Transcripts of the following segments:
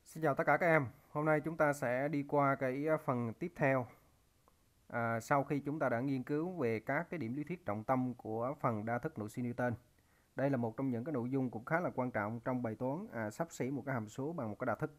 Xin chào tất cả các em. Hôm nay chúng ta sẽ đi qua cái phần tiếp theo. Sau khi chúng ta đã nghiên cứu về các cái điểm lý thuyết trọng tâm của phần đa thức nội suy Newton. Đây là một trong những cái nội dung cũng khá là quan trọng trong bài toán xấp xỉ một cái hàm số bằng một cái đa thức.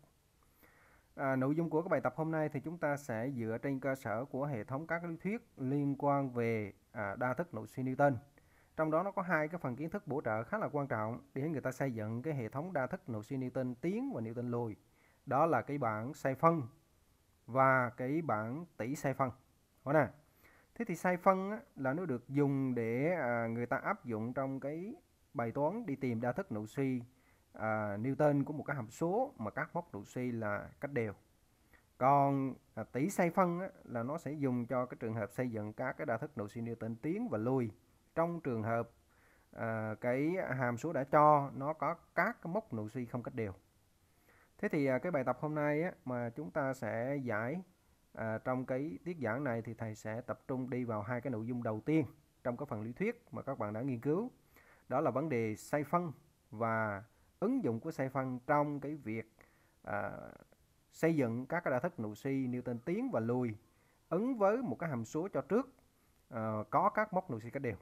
Nội dung của cái bài tập hôm nay thì chúng ta sẽ dựa trên cơ sở của hệ thống các lý thuyết liên quan về đa thức nội suy Newton. Trong đó nó có hai cái phần kiến thức bổ trợ khá là quan trọng để người ta xây dựng cái hệ thống đa thức nội suy Newton tiến và Newton lùi. Đó là cái bảng xoay phân và cái bảng tỷ xoay phân. Nè. Thế thì xoay phân là nó được dùng để người ta áp dụng trong cái bài toán đi tìm đa thức nội suy Newton của một cái hàm số mà các mốc nội suy là cách đều. Còn tỷ xoay phân là nó sẽ dùng cho cái trường hợp xây dựng các cái đa thức nội suy Newton tiến và lùi trong trường hợp cái hàm số đã cho nó có các cái mốc nội suy không cách đều. Thế thì cái bài tập hôm nay mà chúng ta sẽ giải trong cái tiết giảng này thì thầy sẽ tập trung đi vào hai cái nội dung đầu tiên trong cái phần lý thuyết mà các bạn đã nghiên cứu. Đó là vấn đề xoay phân và ứng dụng của xoay phân trong cái việc xây dựng các cái đa thức nội suy Newton tiến và lùi ứng với một cái hàm số cho trước có các mốc nội suy cách đều.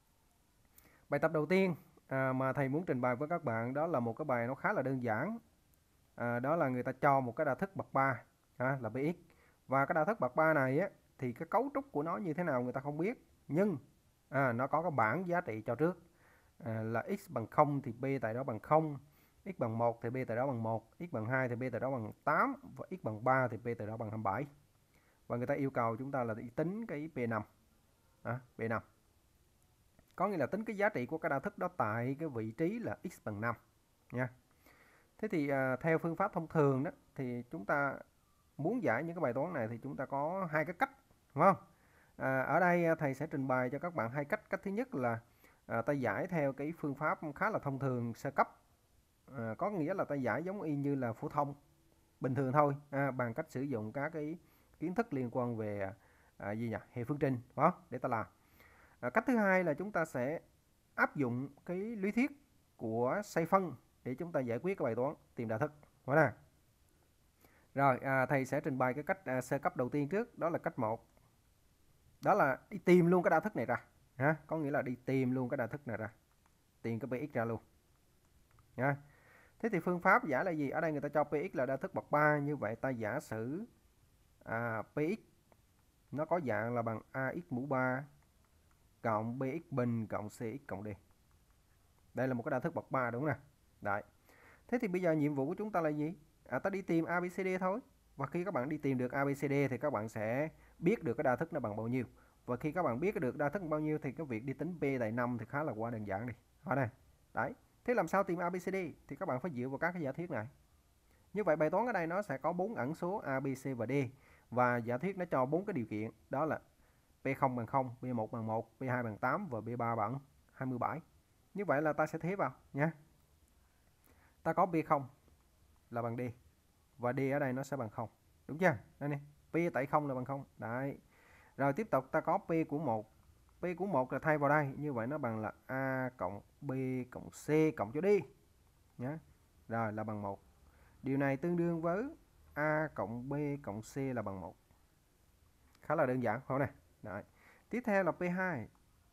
Bài tập đầu tiên mà thầy muốn trình bày với các bạn đó là một cái bài nó khá là đơn giản. Đó là người ta cho một cái đa thức bậc 3 là Px, và cái đa thức bậc 3 này thì cái cấu trúc của nó như thế nào người ta không biết, nhưng nó có cái bảng giá trị cho trước là x bằng 0 thì b tại đó bằng 0, x bằng 1 thì b tại đó bằng 1, x bằng 2 thì b tại đó bằng 8 và x bằng 3 thì b tại đó bằng 27. Và người ta yêu cầu chúng ta là đi tính cái P5. P5 có nghĩa là tính cái giá trị của cái đa thức đó tại cái vị trí là x bằng 5 nha. Thế thì theo phương pháp thông thường đó thì chúng ta muốn giải những cái bài toán này thì chúng ta có hai cái cách, đúng không? Ở đây thầy sẽ trình bày cho các bạn hai cách. Cách thứ nhất là ta giải theo cái phương pháp khá là thông thường sơ cấp, có nghĩa là ta giải giống y như là phổ thông bình thường thôi, bằng cách sử dụng các cái kiến thức liên quan về hệ phương trình đó để ta làm. Cách thứ hai là chúng ta sẽ áp dụng cái lý thuyết của xoay phân để chúng ta giải quyết cái bài toán tìm đa thức. Rồi thầy sẽ trình bày cái cách sơ cấp đầu tiên trước, đó là cách 1. Đó là đi tìm luôn cái đa thức này ra. Có nghĩa là đi tìm luôn cái đa thức này ra. Tìm cái Px ra luôn. Thế thì phương pháp giải là gì? Ở đây người ta cho Px là đa thức bậc 3, như vậy ta giả sử Px nó có dạng là bằng ax mũ 3 cộng bx bình cộng cx cộng d. Đây là một cái đa thức bậc 3 đúng không nè? Đấy. Thế thì bây giờ nhiệm vụ của chúng ta là gì? Ta đi tìm ABCD thôi. Và khi các bạn đi tìm được ABCD thì các bạn sẽ biết được cái đa thức nó bằng bao nhiêu. Và khi các bạn biết được đa thức bao nhiêu thì cái việc đi tính P tại 5 thì khá là quá đơn giản đi. Đây. Đấy. Thế làm sao tìm ABCD? Thì các bạn phải dựa vào các cái giả thuyết này. Như vậy bài toán ở đây nó sẽ có 4 ẩn số A, B, C và D. Và giả thuyết nó cho 4 cái điều kiện. Đó là P0 bằng 0, P1 bằng 1, P2 bằng 8 và P3 bằng 27. Như vậy là ta sẽ thế vào nha. Ta có P0 là bằng D và D ở đây nó sẽ bằng 0. Đúng chưa? Đây này, P tại 0 là bằng 0. Đấy. Rồi tiếp tục ta có P của 1. P của 1 là thay vào đây, như vậy nó bằng là A cộng B cộng C cộng cho D nhé. Rồi là bằng 1. Điều này tương đương với A cộng B cộng C là bằng 1. Khá là đơn giản không này. Đấy. Tiếp theo là P2.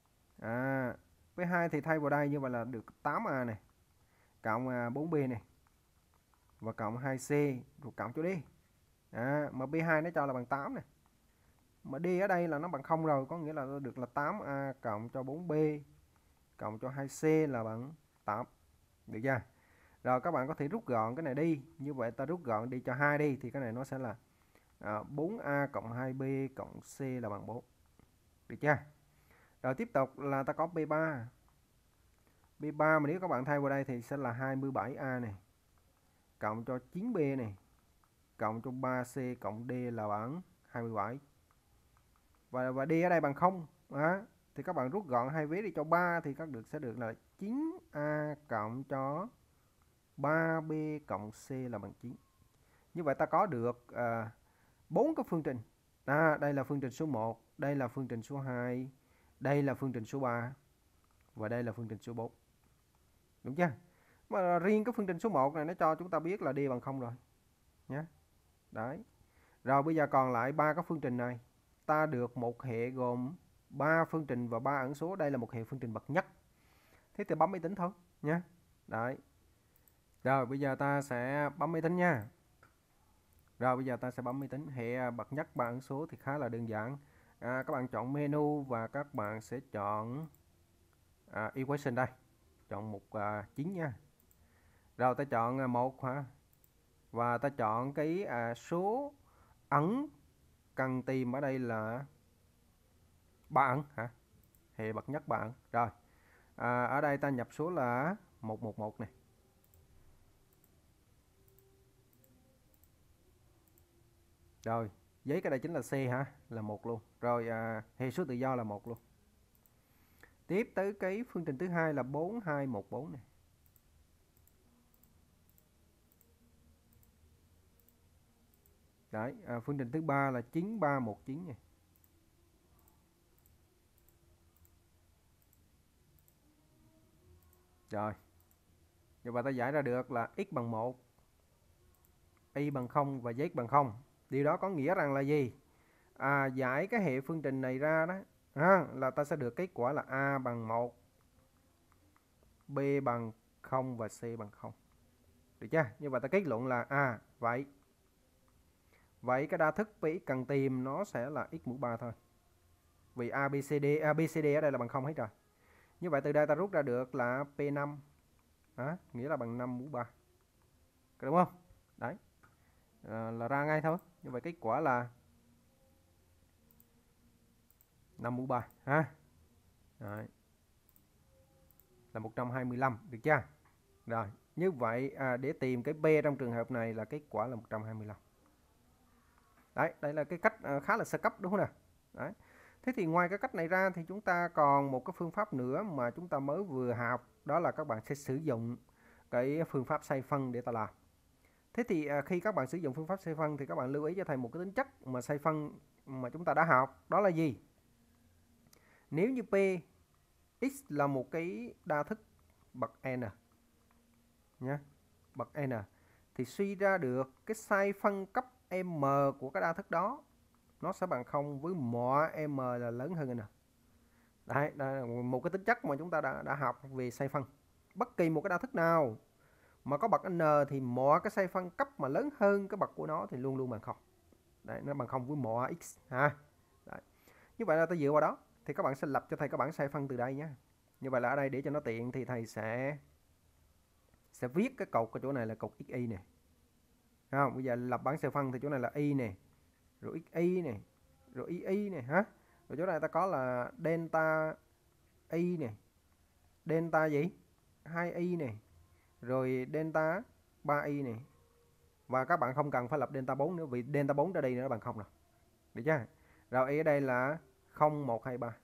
P2 thì thay vào đây, như vậy là được 8A này cộng 4B này và cộng 2C rồi cộng cho D. Mà B2 nó cho là bằng 8 này. Mà D ở đây là nó bằng 0 rồi, có nghĩa là được là 8A cộng cho 4B cộng cho 2C là bằng 8. Được chưa? Rồi các bạn có thể rút gọn cái này đi. Như vậy ta rút gọn đi cho 2 đi thì cái này nó sẽ là 4A cộng 2B cộng C là bằng 4. Được chưa? Rồi tiếp tục là ta có P3. P3 mà nếu các bạn thay vào đây thì sẽ là 27A này cộng cho 9B này cộng cho 3C cộng D là bằng 27. Và D ở đây bằng 0. Thì các bạn rút gọn hai vế đi cho 3 thì sẽ được là 9A cộng cho 3B cộng C là bằng 9. Như vậy ta có được 4 cái phương trình. Đây là phương trình số 1, đây là phương trình số 2, đây là phương trình số 3 và đây là phương trình số 4. Đúng chưa? Mà riêng cái phương trình số 1 này nó cho chúng ta biết là D bằng 0 rồi. nhé. Đấy. Rồi bây giờ còn lại ba cái phương trình này. Ta được một hệ gồm 3 phương trình và 3 ẩn số. Đây là một hệ phương trình bậc nhất. Thế thì bấm máy tính thôi nhé. Đấy. Rồi bây giờ ta sẽ bấm máy tính nha. Rồi bây giờ ta sẽ bấm máy tính. Hệ bậc nhất 3 ẩn số thì khá là đơn giản. Các bạn chọn menu và các bạn sẽ chọn equation đây. Chọn mục 9 nha. Rồi ta chọn 1 hả? Và ta chọn cái số ẩn cần tìm ở đây là 3 ẩn hả? Hệ bậc nhất 3 ẩn. Rồi. Ở đây ta nhập số là 111 này. Rồi, giấy cái đây chính là C hả? Là 1 luôn. Rồi hệ số tự do là 1 luôn. Tiếp tới cái phương trình thứ hai là 4214 này. Đấy, phương trình thứ ba là 9319 này. Rồi. Như vậy ta giải ra được là x bằng 1, y bằng 0 và z bằng 0. Điều đó có nghĩa rằng là gì? Giải cái hệ phương trình này ra đó là ta sẽ được kết quả là a bằng 1, b bằng 0 và c bằng 0. Được chưa? Như vậy ta kết luận là vậy cái đa thức px cần tìm nó sẽ là x mũ 3 thôi. Vì abcd ở đây là bằng 0 hết rồi. Như vậy từ đây ta rút ra được là p5 nghĩa là bằng 5 mũ 3. Đúng không? Đấy. Là ra ngay thôi. Như vậy kết quả là 5 mũ 3 ha. Đấy. Là 125, được chưa? Rồi, như vậy để tìm cái B trong trường hợp này là kết quả là 125. Đấy, đây là cái cách khá là sơ cấp đúng không nào? Đấy. Thế thì ngoài cái cách này ra thì chúng ta còn một cái phương pháp nữa mà chúng ta mới vừa học, đó là các bạn sẽ sử dụng cái phương pháp xoay phân để ta làm. Thế thì khi các bạn sử dụng phương pháp xoay phân thì các bạn lưu ý cho thầy một cái tính chất mà xoay phân mà chúng ta đã học, đó là gì? Nếu như P x là một cái đa thức bậc n nhé, bậc n thì suy ra được cái xoay phân cấp m của cái đa thức đó nó sẽ bằng 0 với mọi m là lớn hơn n. Đấy, đây là một cái tính chất mà chúng ta đã học về xoay phân. Bất kỳ một cái đa thức nào mà có bậc n thì mọi cái xoay phân cấp mà lớn hơn cái bậc của nó thì luôn luôn bằng 0. Đấy, nó bằng 0 với mọi x ha. Đấy. Như vậy là ta dựa vào đó thì các bạn sẽ lập cho thầy các bảng xoay phân từ đây nhé. Như vậy là ở đây để cho nó tiện thì thầy sẽ viết cái cột ở chỗ này là cột xy này. Không, bây giờ lập bảng xoay phân thì chỗ này là y này, rồi xy này, rồi y này ha. Rồi chỗ này ta có là delta y này, delta gì? 2y này, rồi delta 3y này. Và các bạn không cần phải lập delta 4 nữa vì delta 4 ra đây nó bằng 0 rồi. Được chưa? Rồi y ở đây là 0 1 2 3.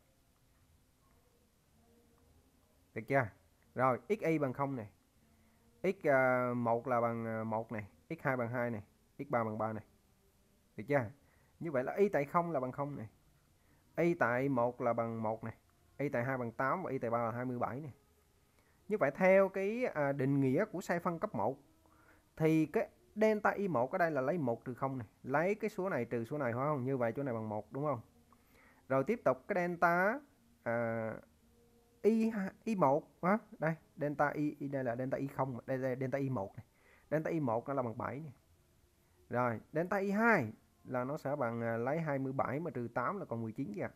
Được chưa? Rồi xy bằng 0 này. X1 là bằng 1 này, x2 bằng 2 này, x3 bằng 3 này. Được chưa? Như vậy là y tại 0 là bằng 0 này. Y tại 1 là bằng 1 này, y tại 2 bằng 8 và y tại 3 là 27 này. Như vậy theo cái định nghĩa của xoay phân cấp 1 thì cái delta y1 ở đây là lấy 1 trừ 0 này, lấy cái số này trừ số này phải không? Như vậy chỗ này bằng 1 đúng không? Rồi tiếp tục cái delta y1 đây, delta y đây là delta y0, đây là delta y1 này. Delta y1 nó là bằng 7 này. Rồi, delta y2 là nó sẽ bằng lấy 27 mà trừ 8 là còn 19 kìa.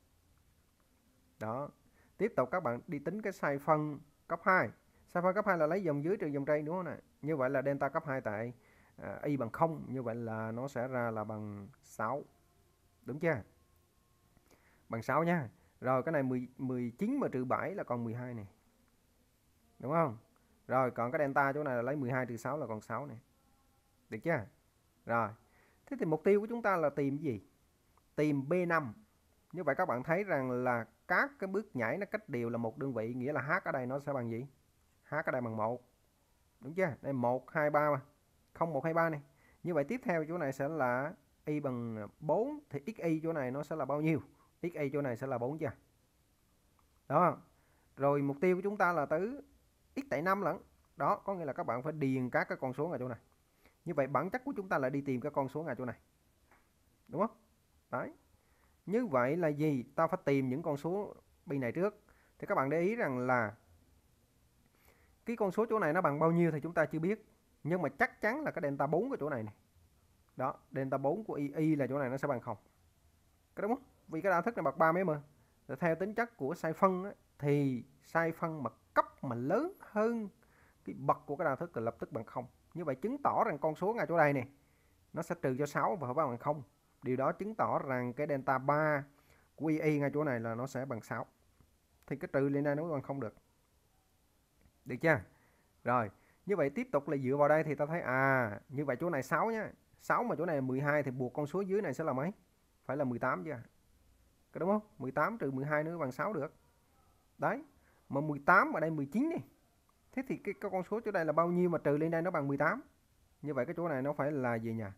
Đó. Tiếp tục các bạn đi tính cái xoay phân cấp 2. Xoay phân cấp 2 là lấy dòng dưới trừ dòng trên đúng không ạ? Như vậy là delta cấp 2 tại y bằng 0, như vậy là nó sẽ ra là bằng 6. Đúng chưa? Bằng 6 nha. Rồi cái này 19 mà trừ 7 là còn 12 này. Đúng không? Rồi còn cái delta chỗ này là lấy 12 trừ 6 là còn 6 này. Được chưa? Rồi. Thế thì mục tiêu của chúng ta là tìm cái gì? Tìm B5. Như vậy các bạn thấy rằng là các cái bước nhảy nó cách đều là một đơn vị, nghĩa là h ở đây nó sẽ bằng gì? H ở đây bằng 1. Đúng chưa? Đây 1 2 3 mà. 0 1 2 3 này. Như vậy tiếp theo chỗ này sẽ là y bằng 4 thì xy chỗ này nó sẽ là bao nhiêu? Xy chỗ này sẽ là 4 chưa? Đó. Rồi mục tiêu của chúng ta là tới x tại 5 lận. Đó, có nghĩa là các bạn phải điền các cái con số ở chỗ này. Như vậy bản chất của chúng ta là đi tìm cái con số ngay chỗ này. Đúng không? Đấy. Như vậy là gì? Ta phải tìm những con số bi này trước. Thì các bạn để ý rằng là cái con số chỗ này nó bằng bao nhiêu thì chúng ta chưa biết. Nhưng mà chắc chắn là cái delta 4 của chỗ này này. Đó, delta 4 của y là chỗ này nó sẽ bằng 0. Có đúng không? Vì cái đa thức này bậc 3 mấy mà. Rồi theo tính chất của sai phân á, thì sai phân mà cấp mà lớn hơn cái bậc của cái đa thức thì lập tức bằng 0. Như vậy chứng tỏ rằng con số ngay chỗ đây này nó sẽ trừ cho 6 và phải bằng 0. Điều đó chứng tỏ rằng cái delta 3 của y ngay chỗ này là nó sẽ bằng 6. Thì cái trừ lên đây nó bằng 0 được. Được chưa? Rồi, như vậy tiếp tục là dựa vào đây thì ta thấy như vậy chỗ này 6 nhá. 6 mà chỗ này là 12 thì buộc con số dưới này sẽ là mấy? Phải là 18 chưa? Có đúng không? 18 trừ 12 nữa bằng 6 được. Đấy. Mà 18 ở đây 19 đi. Thế thì cái con số chỗ đây là bao nhiêu mà trừ lên đây nó bằng 18? Như vậy cái chỗ này nó phải là gì nhỉ?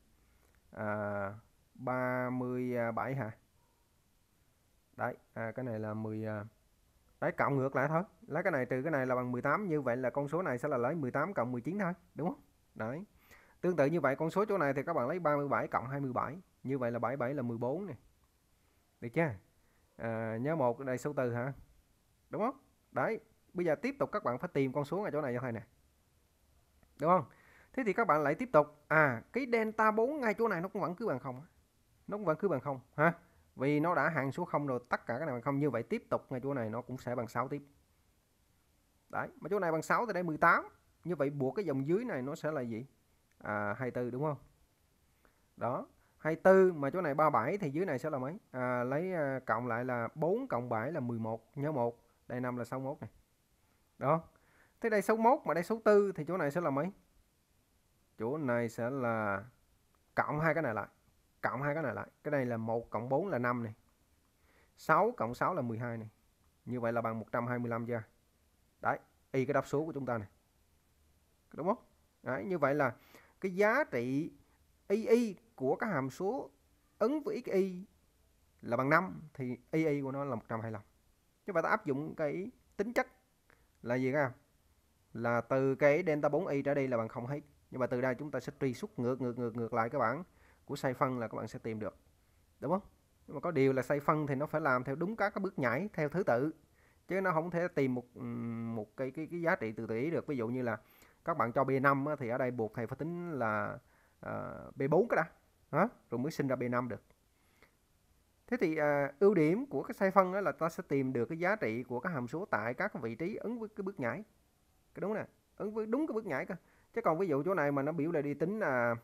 37 hả? Đấy, cái này là 10. Đấy, cộng ngược lại thôi. Lấy cái này trừ cái này là bằng 18. Như vậy là con số này sẽ là lấy 18 cộng 19 thôi. Đúng không? Đấy. Tương tự như vậy con số chỗ này thì các bạn lấy 37 cộng 27. Như vậy là 77 là 14 này. Được chưa? Nhớ một đây số từ hả? Đúng không? Đấy. Bây giờ tiếp tục các bạn phải tìm con số ở chỗ này cho thầy nè. Đúng không? Thế thì các bạn lại tiếp tục. Cái delta 4 ngay chỗ này nó cũng vẫn cứ bằng 0. Nó cũng vẫn cứ bằng 0 ha. Vì nó đã hằng số 0 rồi, tất cả cái này bằng 0. Như vậy tiếp tục ngay chỗ này nó cũng sẽ bằng 6 tiếp. Đấy, mà chỗ này bằng 6 thì đây 18. Như vậy buộc cái dòng dưới này nó sẽ là gì? 24 đúng không? Đó, 24 mà chỗ này 37 thì dưới này sẽ là mấy? Cộng lại là 4 cộng 7 là 11, nhớ 1. Đây 5 là 61 này. Đó. Thế đây 61 mà đây 64 thì chỗ này sẽ là mấy? Chỗ này sẽ là cộng hai cái này lại. Cộng hai cái này lại. Cái này là 1 cộng 4 là 5 này. 6 cộng 6 là 12 này. Như vậy là bằng 125 chưa? Đấy, y cái đáp số của chúng ta này. Đúng không? Đấy, như vậy là cái giá trị y của các hàm số ứng với xy là bằng 5 thì y của nó là 125. Như vậy ta áp dụng cái tính chất là gì các em? Là từ cái delta 4y trở đi là bằng 0 hết. Nhưng mà từ đây chúng ta sẽ truy xuất ngược lại cái bảng của sai phân là các bạn sẽ tìm được. Đúng không? Nhưng mà có điều là sai phân thì nó phải làm theo đúng các cái bước nhảy theo thứ tự. Chứ nó không thể tìm một cái giá trị từ ý được. Ví dụ như là các bạn cho B5 thì ở đây buộc thầy phải tính là B4 cái đã. Rồi mới sinh ra B5 được. Thế thì ưu điểm của cái sai phân là ta sẽ tìm được cái giá trị của các hàm số tại các vị trí ứng với cái bước nhảy. Cái đúng nè, ứng với đúng cái bước nhảy cơ. Chứ còn ví dụ chỗ này mà nó biểu là đi tính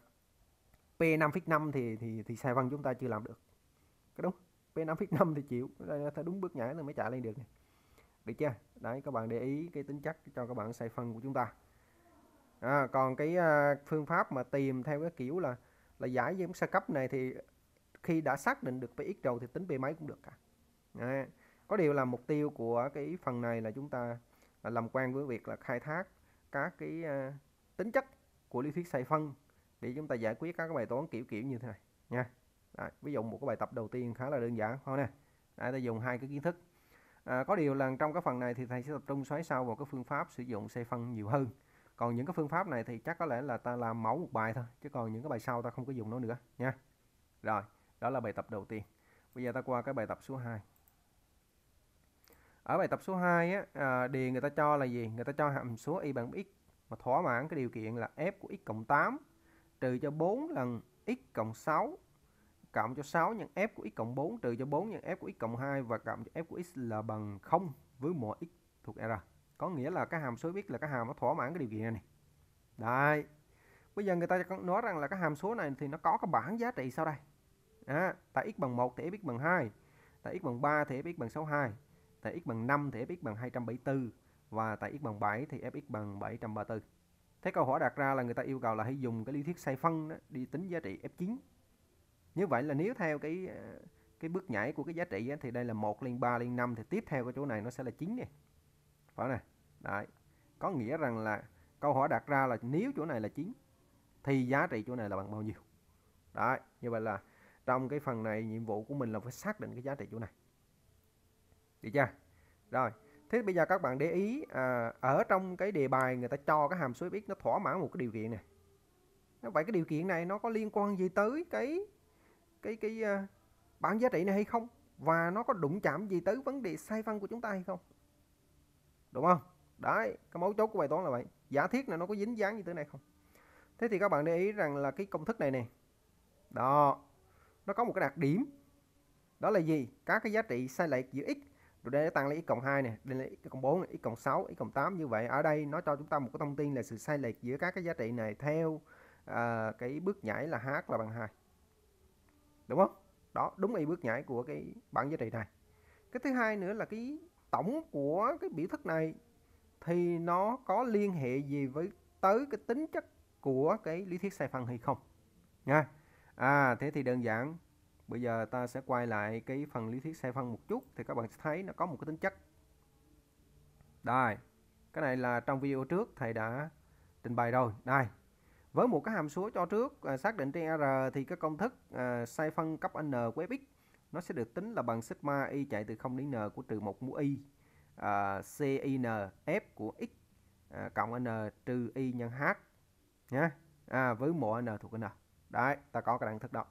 P5,5 thì sai phân chúng ta chưa làm được. Cái đúng. P5,5 thì chịu, đây phải đúng bước nhảy là mới chạy lên được này. Được chưa? Đấy, các bạn để ý cái tính chất cho các bạn sai phân của chúng ta. Còn cái phương pháp mà tìm theo cái kiểu là giải với sơ cấp này thì khi đã xác định được px rồi thì tính p mấy cũng được cả. Đấy. Có điều là mục tiêu của cái phần này là chúng ta làm quen với việc là khai thác các cái tính chất của lý thuyết sai phân để chúng ta giải quyết các bài toán kiểu như thế này nha. Đấy, ví dụ một cái bài tập đầu tiên khá là đơn giản thôi nè. Đấy, ta dùng hai cái kiến thức. Có điều là trong cái phần này thì thầy sẽ tập trung xoáy sâu vào cái phương pháp sử dụng sai phân nhiều hơn. Còn những cái phương pháp này thì chắc có lẽ là ta làm mẫu một bài thôi, chứ còn những cái bài sau ta không có dùng nó nữa nha. Rồi, đó là bài tập đầu tiên. Bây giờ ta qua cái bài tập số 2. Ở bài tập số 2 đề người ta cho là gì? Người ta cho hàm số y bằng x mà thỏa mãn cái điều kiện là f của x cộng 8 trừ cho 4 lần x cộng 6 cộng cho 6 nhân f của x cộng 4 trừ cho 4 nhân f của x cộng 2 và cộng cho f của x là bằng 0 với mọi x thuộc R. Có nghĩa là cái hàm số x là cái hàm nó thỏa mãn cái điều kiện này. Đấy. Bây giờ người ta nói rằng là cái hàm số này thì nó có cái bảng giá trị sau đây. Tại x bằng 1 thì fx bằng 2, tại x bằng 3 thì fx bằng 62, tại x bằng 5 thì fx bằng 274 và tại x bằng 7 thì fx bằng 734. Thế câu hỏi đặt ra là người ta yêu cầu là hãy dùng cái lý thuyết sai phân đó, đi tính giá trị f9. Như vậy là nếu theo cái bước nhảy của cái giá trị thì đây là 1 lên 3 lên 5 thì tiếp theo cái chỗ này nó sẽ là 9 này. Phải này. Đấy. Có nghĩa rằng là câu hỏi đặt ra là nếu chỗ này là 9 thì giá trị chỗ này là bằng bao nhiêu. Đấy, như vậy là trong cái phần này nhiệm vụ của mình là phải xác định cái giá trị chỗ này. Được chưa? Rồi, thế bây giờ các bạn để ý ở trong cái đề bài người ta cho cái hàm số fx nó thỏa mãn một cái điều kiện này. Vậy cái điều kiện này nó có liên quan gì tới cái bảng giá trị này hay không? Và nó có đụng chạm gì tới vấn đề sai phân của chúng ta hay không? Đúng không? Đấy, cái mấu chốt của bài toán là vậy. Giả thiết này nó có dính dáng như thế này không? Thế thì các bạn để ý rằng là cái công thức này nè. Đó, nó có một cái đặc điểm. Đó là gì? Các cái giá trị sai lệch giữa x rồi đây tăng lên x cộng 2 nè, đây là x cộng 4, x cộng 6, x cộng 8 như vậy. Ở đây nó cho chúng ta một cái thông tin là sự sai lệch giữa các cái giá trị này theo cái bước nhảy là h là bằng 2. Đúng không? Đó, đúng y bước nhảy của cái bảng giá trị này. Cái thứ hai nữa là cái tổng của cái biểu thức này thì nó có liên hệ gì với tới cái tính chất của cái lý thuyết sai phân hay không nha. Thế thì đơn giản bây giờ ta sẽ quay lại cái phần lý thuyết sai phân một chút thì các bạn sẽ thấy nó có một cái tính chất. Đây, cái này là trong video trước thầy đã trình bày rồi. Đây, với một cái hàm số cho trước xác định trên R thì cái công thức sai phân cấp n của fx nó sẽ được tính là bằng sigma y chạy từ 0 đến n của trừ 1 mũ y sin f của x cộng n trừ y nhân h nhé. Với mũ n thuộc n. Đấy, ta có cái đẳng thức đó.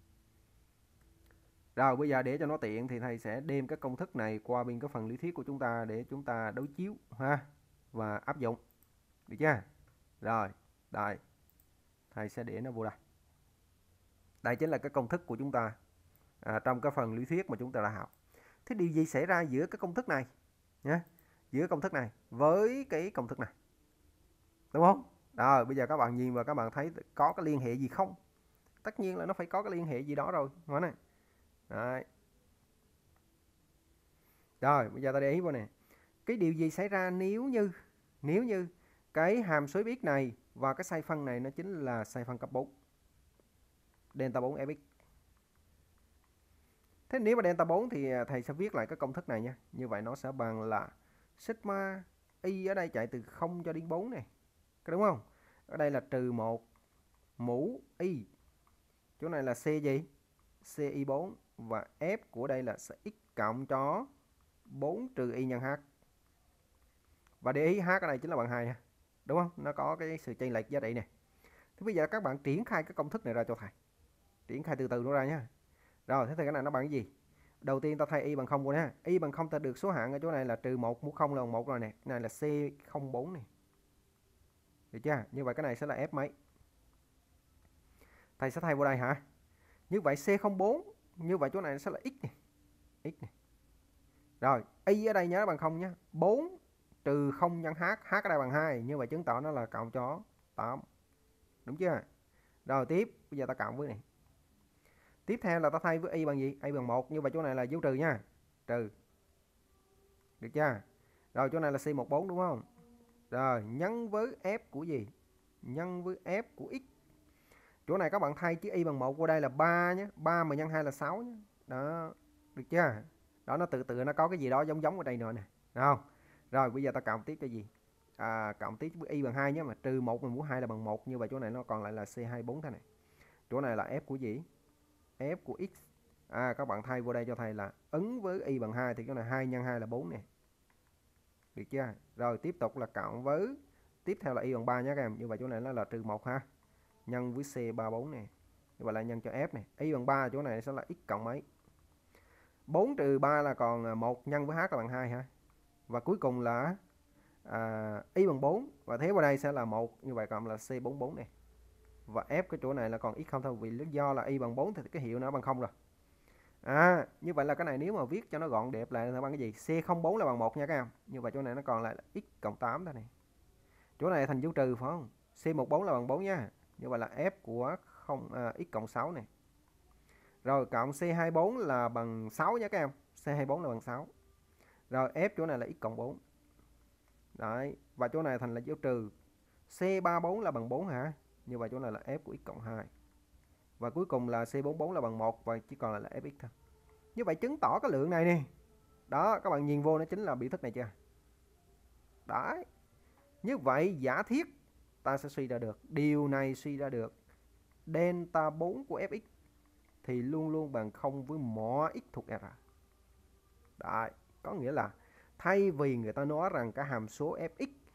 Rồi bây giờ để cho nó tiện thì thầy sẽ đem các công thức này qua bên cái phần lý thuyết của chúng ta để chúng ta đối chiếu ha và áp dụng. Được chưa? Rồi, đây. Thầy sẽ để nó vô đây. Đây chính là cái công thức của chúng ta trong cái phần lý thuyết mà chúng ta đã học. Thế điều gì xảy ra giữa cái công thức này nhé? Giữa công thức này với cái công thức này. Đúng không? Rồi bây giờ các bạn nhìn và các bạn thấy có cái liên hệ gì không? Tất nhiên là nó phải có cái liên hệ gì đó rồi. Đúng không? Đấy. Rồi bây giờ ta để ý vào nè. Cái điều gì xảy ra nếu như cái hàm số x này và cái sai phân này nó chính là sai phân cấp 4. Delta 4 fx. Thế nếu mà delta 4 thì thầy sẽ viết lại cái công thức này nha. Như vậy nó sẽ bằng là sigma y ở đây chạy từ 0 cho đến 4 này. Có đúng không? Ở đây là trừ 1 mũ y. Chỗ này là c gì? CY4 và f của đây là x cộng cho 4 trừ y nhân h. Và để ý h ở đây chính là bằng 2 nha. Đúng không? Nó có cái sự chênh lệch giá trị này. Thế bây giờ các bạn triển khai cái công thức này ra cho thầy. Triển khai từ từ nó ra nhé. Rồi, thế thì cái này nó bằng cái gì? Đầu tiên ta thay y bằng 0 của nha. Y bằng 0 ta được số hạng ở chỗ này là trừ 1 mũ 0 là bằng 1 rồi nè. Cái này là C04 này. Được chưa? Như vậy cái này sẽ là F mấy? Thầy sẽ thay vô đây hả? Như vậy C04, như vậy chỗ này sẽ là x này. X này. Rồi, y ở đây nhớ bằng 0 nhé. 4 trừ 0 nhân h, h ở đây bằng 2, như vậy chứng tỏ nó là cộng cho 8. Đúng chưa? Rồi tiếp, bây giờ ta cộng với này. Tiếp theo là ta thay với y bằng gì? Y bằng 1, như vậy chỗ này là dấu trừ nha. Trừ. Được chưa? Rồi chỗ này là C14 đúng không? Rồi, nhân với f của gì? Nhân với f của x. Chỗ này các bạn thay chữ y bằng 1 qua đây là 3 nhé. 3 mà nhân 2 là 6 nhé. Đó. Được chưa? Đó, nó tự nó có cái gì đó giống ở đây nữa nè. Được không? Rồi bây giờ ta cộng tiếp cho gì? Cộng tiếp với y bằng 2 nhé. Mà trừ 1 mà mũ 2 là bằng 1. Như vậy chỗ này nó còn lại là C24 thế này. Chỗ này là f của gì? F của x. Các bạn thay vô đây cho thầy là ứng với y bằng 2 thì cái này 2 nhân 2 là 4 nè. Được chưa? Rồi tiếp tục là cộng với tiếp theo là y bằng 3 nhé các em. Như vậy chỗ này nó là trừ 1 ha. Nhân với C34 nè. Như vậy là nhân cho F này. Y bằng 3 chỗ này sẽ là x cộng mấy? 4 trừ 3 là còn 1 nhân với H là bằng 2 ha. Và cuối cùng là y bằng 4 và thế vào đây sẽ là 1, như vậy cộng là C44 này. Và F cái chỗ này là còn x không thôi, vì lý do là y bằng 4 thì cái hiệu nó bằng 0 rồi. Như vậy là cái này nếu mà viết cho nó gọn đẹp lại là bằng cái gì? C04 là bằng 1 nha các em. Như vậy chỗ này nó còn lại là x cộng 8 đây này. Chỗ này thành dấu trừ phải không? C14 là bằng 4 nha. Như vậy là F của x cộng 6 này. Rồi cộng C24 là bằng 6 nhé các em. C24 là bằng 6. Rồi F chỗ này là x cộng 4. Đấy. Và chỗ này thành là dấu trừ. C34 là bằng 4 hả? Như vậy chỗ này là F của x cộng 2. Và cuối cùng là C44 là bằng 1 và chỉ còn lại là Fx thôi. Như vậy chứng tỏ cái lượng này nè. Đó, các bạn nhìn vô nó chính là biểu thức này chưa? Đấy. Như vậy giả thiết ta sẽ suy ra được. Điều này suy ra được. Delta 4 của Fx thì luôn luôn bằng 0 với mọi x thuộc R. Đấy. Có nghĩa là thay vì người ta nói rằng cái hàm số Fx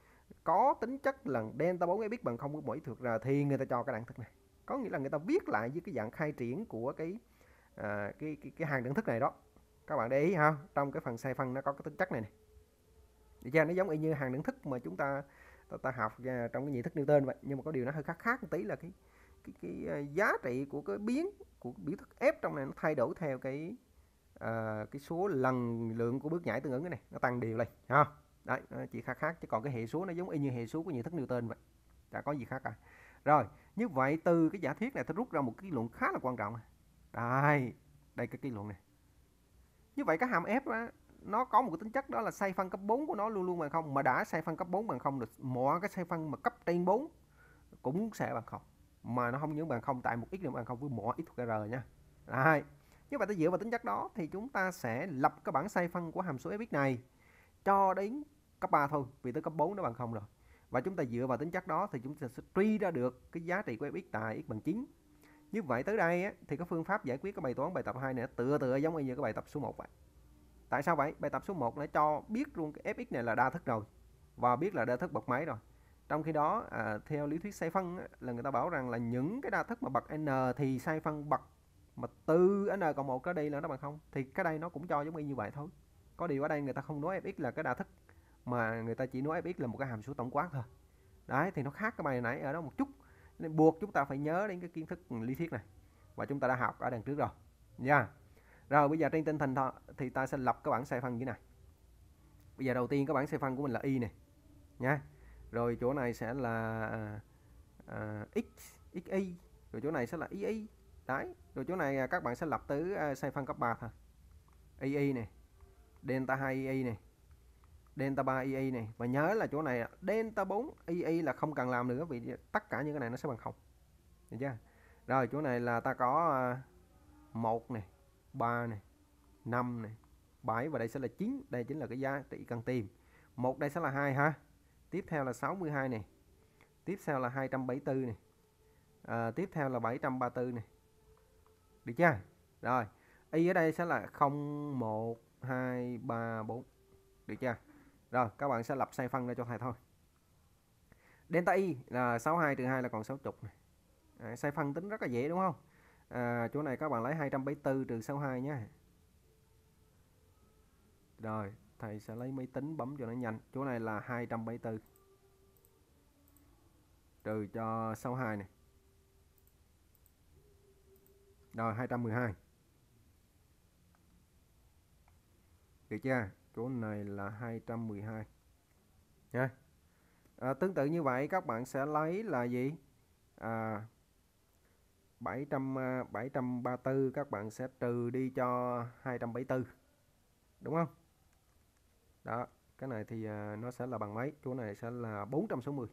có tính chất là delta 4fx bằng 0,7 thuộc r thì người ta cho cái đẳng thức này. Có nghĩa là người ta viết lại với cái dạng khai triển của cái hàng đẳng thức này đó. Các bạn để ý ha, trong cái phần xoay phân nó có cái tính chất này này. Được chưa? Nó giống y như hàng đẳng thức mà chúng ta học trong cái nhị thức Newton vậy, nhưng mà có điều nó hơi khác một tí là cái giá trị của cái biến của biểu thức f trong này nó thay đổi theo cái số lần lượng của bước nhảy tương ứng cái này nó tăng đều lên ha. Đấy, nó chỉ khác chứ còn cái hệ số nó giống y như hệ số của nhị thức Newton vậy, chả có gì khác cả. Rồi, như vậy từ cái giả thuyết này tôi rút ra một cái luận khá là quan trọng này. Đây cái luận này. Như vậy cái hàm f á, nó có một cái tính chất đó là xoay phân cấp 4 của nó luôn luôn bằng 0, mà đã xoay phân cấp 4 bằng 0 được, mọi cái xoay phân mà cấp trên 4 cũng sẽ bằng 0. Mà nó không những bằng 0 tại một x bằng 0 với mọi x thuộc r nha. Đấy. Như vậy ta dựa vào tính chất đó thì chúng ta sẽ lập cái bảng xoay phân của hàm số fx này cho đến cấp 3 thôi, vì tới cấp 4 nó bằng 0 rồi. Và chúng ta dựa vào tính chất đó thì chúng ta sẽ truy ra được cái giá trị của fx tại x bằng 9. Như vậy tới đây á, thì cái phương pháp giải quyết cái bài toán bài tập 2 này tựa giống như cái bài tập số 1 vậy. Tại sao vậy? Bài tập số 1 nó cho biết luôn cái fx này là đa thức rồi và biết là đa thức bậc mấy rồi. Trong khi đó theo lý thuyết xoay phân là người ta bảo rằng là những cái đa thức mà bậc n thì xoay phân bậc mà từ n cộng 1 trở đi là nó bằng 0. Thì cái đây nó cũng cho giống y như vậy thôi. Có điều ở đây người ta không nói fx là cái đa thức mà người ta chỉ nói fx là một cái hàm số tổng quát thôi. Đấy, thì nó khác cái bài nãy ở đó một chút. Nên buộc chúng ta phải nhớ đến cái kiến thức lý thuyết này và chúng ta đã học ở đằng trước rồi nha. Rồi bây giờ trên tinh thần thì ta sẽ lập cái bảng xoay phân như thế này. Bây giờ đầu tiên cái bảng xoay phân của mình là y này nha. Rồi chỗ này sẽ là xy, rồi chỗ này sẽ là y. Đấy, rồi chỗ này các bạn sẽ lập tới xoay phân cấp 3 thôi. Y này, delta 2 y này, delta 3 y này, và nhớ là chỗ này delta 4 y là không cần làm nữa vì tất cả những cái này nó sẽ bằng 0. Được chưa? Rồi chỗ này là ta có 1 này, 3 này, 5 này, 7 và đây sẽ là 9, đây chính là cái giá trị cần tìm. 1 đây sẽ là 2 ha. Tiếp theo là 62 này. Tiếp theo là 274 này. Tiếp theo là 734 này. Được chưa? Rồi, y ở đây sẽ là 0 1 2 3 4. Được chưa? Rồi, các bạn sẽ lập xoay phân ra cho thầy thôi. Delta y là 62 trừ 2 là còn 60 này. Xoay phân tính rất là dễ đúng không? Chỗ này các bạn lấy 274 trừ 62 nhé. Rồi, thầy sẽ lấy máy tính bấm cho nó nhanh. Chỗ này là 274 trừ cho 62 này. Rồi, 212. Được chưa? Chỗ này là 212 nha. Tương tự như vậy các bạn sẽ lấy là gì? 734 các bạn sẽ trừ đi cho 274. Đúng không? Đó, cái này thì nó sẽ là bằng mấy? Chỗ này sẽ là 460.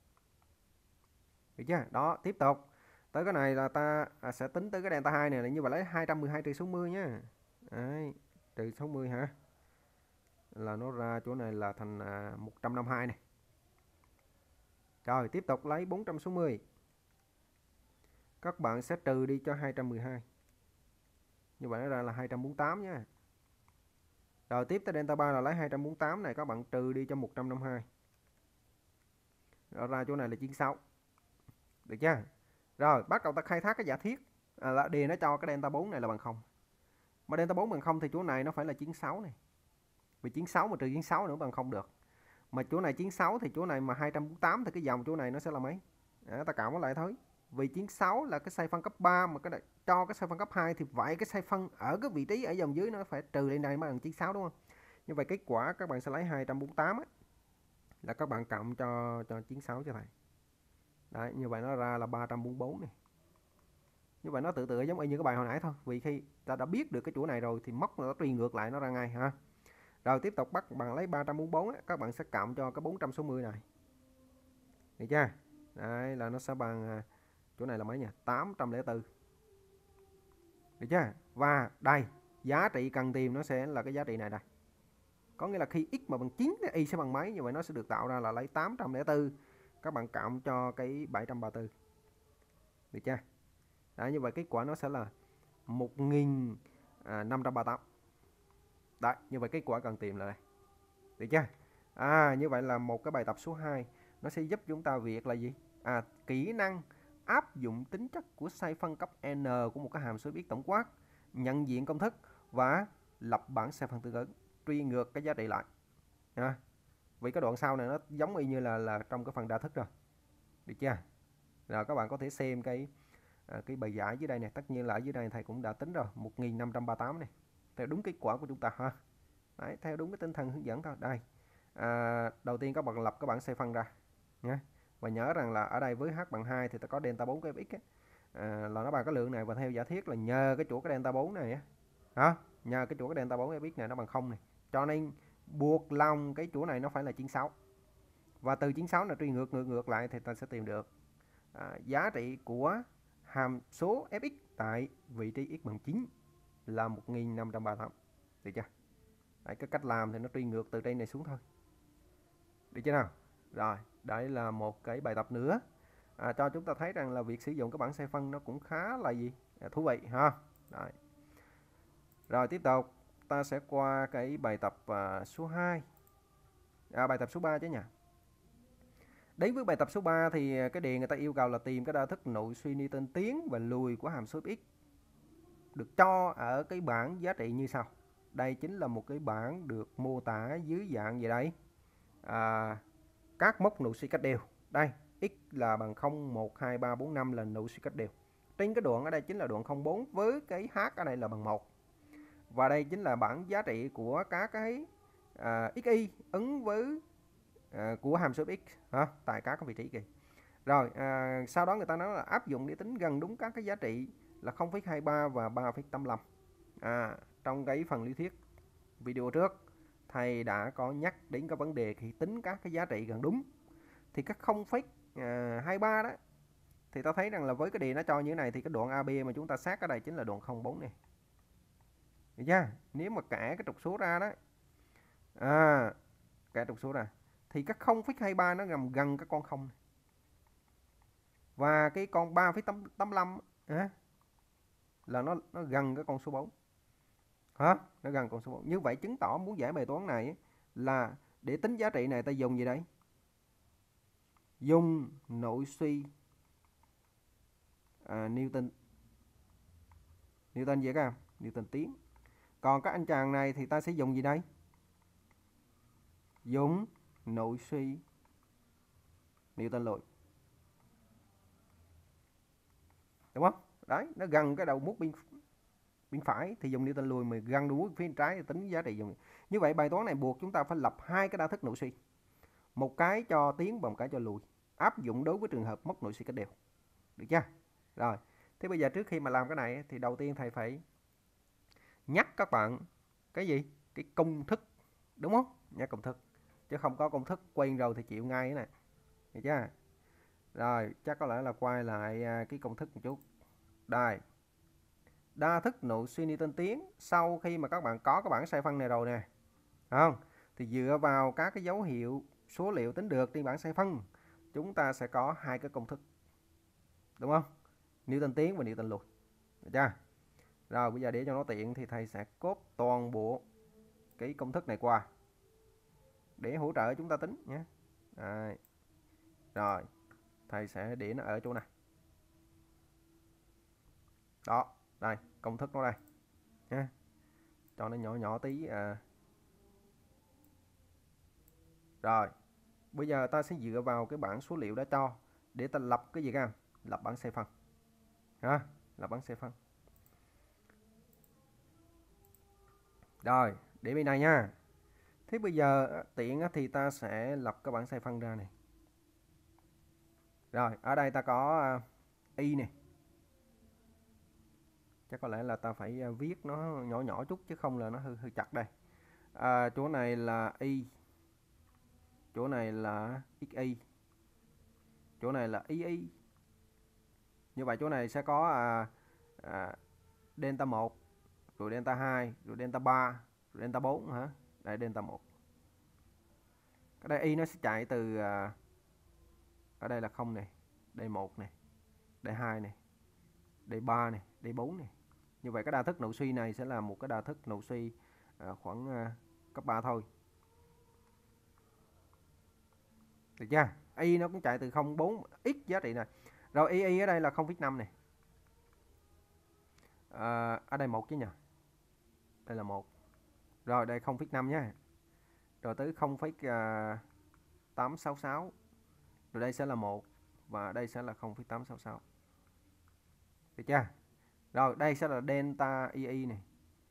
Được chưa? Đó, tiếp tục. Tới cái này là ta sẽ tính tới cái delta 2 này là như vậy, lấy 212 trừ 60 nhá. Đấy, trừ 60 hả? Là nó ra chỗ này là thành 152 này. Rồi, tiếp tục lấy 460. Các bạn sẽ trừ đi cho 212. Như vậy nó ra là 248 nha. Rồi tiếp tới delta 3 là lấy 248 này các bạn trừ đi cho 152. Rồi ra chỗ này là 96. Được chưa? Rồi bắt đầu ta khai thác cái giả thiết là đề nó cho cái delta 4 này là bằng 0. Mà delta 4 bằng 0 thì chỗ này nó phải là 96 này. Vì 96 mà trừ 96 nữa bằng 0 được. Mà chỗ này 96 thì chỗ này mà 248 thì cái dòng chỗ này nó sẽ là mấy? Ta cộng nó lại thôi. Vì 96 là cái xoay phân cấp 3 mà cái này, cho cái xoay phân cấp 2 thì vậy cái xoay phân ở cái vị trí ở dòng dưới nó phải trừ lên đây mới bằng 96 đúng không? Như vậy kết quả các bạn sẽ lấy 248 ấy, là các bạn cộng cho 96 cho thầy. Đấy, như vậy nó ra là 344 này. Như vậy nó tự giống như cái bài hồi nãy thôi. Vì khi ta đã biết được cái chỗ này rồi thì móc nó truy ngược lại nó ra ngay ha. Rồi tiếp tục bắt bạn lấy 344 ấy, các bạn sẽ cộng cho cái 460 này. Được chưa? Đấy là nó sẽ bằng chỗ này là mấy nhỉ? 804. Được chưa? Và đây, giá trị cần tìm nó sẽ là cái giá trị này đây. Có nghĩa là khi x mà bằng 9 thì y sẽ bằng mấy? Như vậy nó sẽ được tạo ra là lấy 804. Các bạn cộng cho cái 734. Được chưa? Đấy, như vậy kết quả nó sẽ là 1538. Đấy, như vậy kết quả cần tìm là đây. Được chưa? Như vậy là một cái bài tập số 2 nó sẽ giúp chúng ta việc là gì? Kỹ năng áp dụng tính chất của xoay phân cấp n của một cái hàm số x tổng quát, nhận diện công thức và lập bảng xoay phân tương ứng, truy ngược cái giá trị lại. Vì cái đoạn sau này nó giống y như là trong cái phần đa thức rồi, được chưa? Rồi các bạn có thể xem cái bài giải dưới đây này. Tất nhiên là ở dưới đây thầy cũng đã tính rồi, 1538 này, theo đúng kết quả của chúng ta ha. Đấy, theo đúng cái tinh thần hướng dẫn thôi. Đây, đầu tiên các bạn lập cái bảng xoay phân ra nhé. Và nhớ rằng là ở đây với h bằng 2 thì ta có delta 4 của fx là nó bằng cái lượng này, và theo giả thiết là nhờ cái chuỗi cái delta 4 này á, nhờ cái chuỗi cái delta 4 fx này nó bằng 0 này, cho nên buộc lòng cái chuỗi này nó phải là 96. Và từ 96 là truy ngược lại thì ta sẽ tìm được giá trị của hàm số fx tại vị trí x bằng 9 là 1538. Được chưa? Đấy, cái cách làm thì nó truy ngược từ trên này xuống thôi. Được chưa nào? Rồi, đây là một cái bài tập nữa cho chúng ta thấy rằng là việc sử dụng cái bảng xoay phân nó cũng khá là thú vị ha. Đấy. Rồi tiếp tục ta sẽ qua cái bài tập số 2. Bài tập số 3 chứ nhỉ. Đến với bài tập số 3 thì cái đề người ta yêu cầu là tìm cái đa thức nội suy Newton tiến và lùi của hàm số x được cho ở cái bảng giá trị như sau. Đây chính là một cái bảng được mô tả dưới dạng gì đây? Các mốc nội suy cách đều. Đây, x là bằng 0, 1, 2, 3, 4, 5 là nội suy cách đều. Trên cái đoạn ở đây chính là đoạn 04 với cái h ở đây là bằng 1. Và đây chính là bảng giá trị của các cái xy ứng với của hàm số x tại các cái vị trí kì. Rồi, sau đó người ta nói là áp dụng để tính gần đúng các cái giá trị là 0,23 và 3,85. Trong cái phần lý thuyết video trước thầy đã có nhắc đến cái vấn đề khi tính các cái giá trị gần đúng thì các 0,23 đó thì ta thấy rằng là với cái đề nó cho như thế này thì cái đoạn AB mà chúng ta sát ở đây chính là đoạn 04 này. Được chưa? Nếu mà kẻ cái trục số ra đó, kẻ trục số ra thì các 0,23 nó nằm gần cái con 0 này. Và cái con 3,85 là nó gần cái con số 4. Nó gần con số 4. Như vậy chứng tỏ muốn giải bài toán này là để tính giá trị này ta dùng gì đấy? Dùng nội suy Newton gì các em? Newton tiến. Còn các anh chàng này thì ta sẽ dùng gì đây? Dùng nội suy Newton lùi. Đúng không? Đấy, nó gần cái đầu mút bên phải thì dùng Newton lùi, mà gần đầu mút phía trái thì tính giá trị dùng. Như vậy bài toán này buộc chúng ta phải lập hai cái đa thức nội suy. Một cái cho tiến và một cái cho lùi. Áp dụng đối với trường hợp mốc nội suy cách đều. Được chưa? Rồi, thế bây giờ trước khi mà làm cái này thì đầu tiên thầy phải nhắc các bạn cái gì? Cái công thức, đúng không? Nhắc công thức. Chứ không có công thức quen rồi thì chịu ngay này. Được chưa? Rồi, chắc có lẽ là quay lại cái công thức một chút. Đây. Đa thức nội suy Newton tiến sau khi mà các bạn có cái bảng xoay phân này rồi nè. Không? Thì dựa vào các cái dấu hiệu số liệu tính được trên bảng xoay phân, chúng ta sẽ có hai cái công thức. Đúng không? Newton tiến và Newton lùi. Được chưa? Rồi bây giờ để cho nó tiện thì thầy sẽ copy toàn bộ cái công thức này qua để hỗ trợ chúng ta tính nhé. Đây. Rồi, thầy sẽ để nó ở chỗ này. Đó, đây, công thức nó đây nhé. Cho nó nhỏ nhỏ tí. Rồi, bây giờ ta sẽ dựa vào cái bảng số liệu đã cho để ta lập cái gì các em? Lập bảng xoay phân. Lập bảng xoay phân. Rồi, để bên này nha. Thế bây giờ tiện thì ta sẽ lập cái bảng xoay phân ra này. Rồi, ở đây ta có y này. Chắc có lẽ là ta phải viết nó nhỏ nhỏ chút chứ không là nó hơi chặt đây. Chỗ này là y. Chỗ này là xy. Chỗ này là y. Như vậy chỗ này sẽ có delta 1, rồi delta 2, rồi delta 3, rồi delta 4 hả? Đây delta 1. Cái đây y nó sẽ chạy từ ở đây là 0 này, đây 1 này, đây 2 này, đây 3 này, đây 4 này. Như vậy cái đa thức nội suy này sẽ là một cái đa thức nội suy khoảng cấp 3 thôi. Được chưa? Y nó cũng chạy từ 0,4 x giá trị này. Rồi y ở đây là 0,5 này. Ở đây 1 chứ nhỉ? Đây là 1. Rồi đây 0,5 nhé. Rồi tới 0,866. Rồi đây sẽ là 1 và đây sẽ là 0,866. Được chưa? Rồi đây sẽ là delta y này.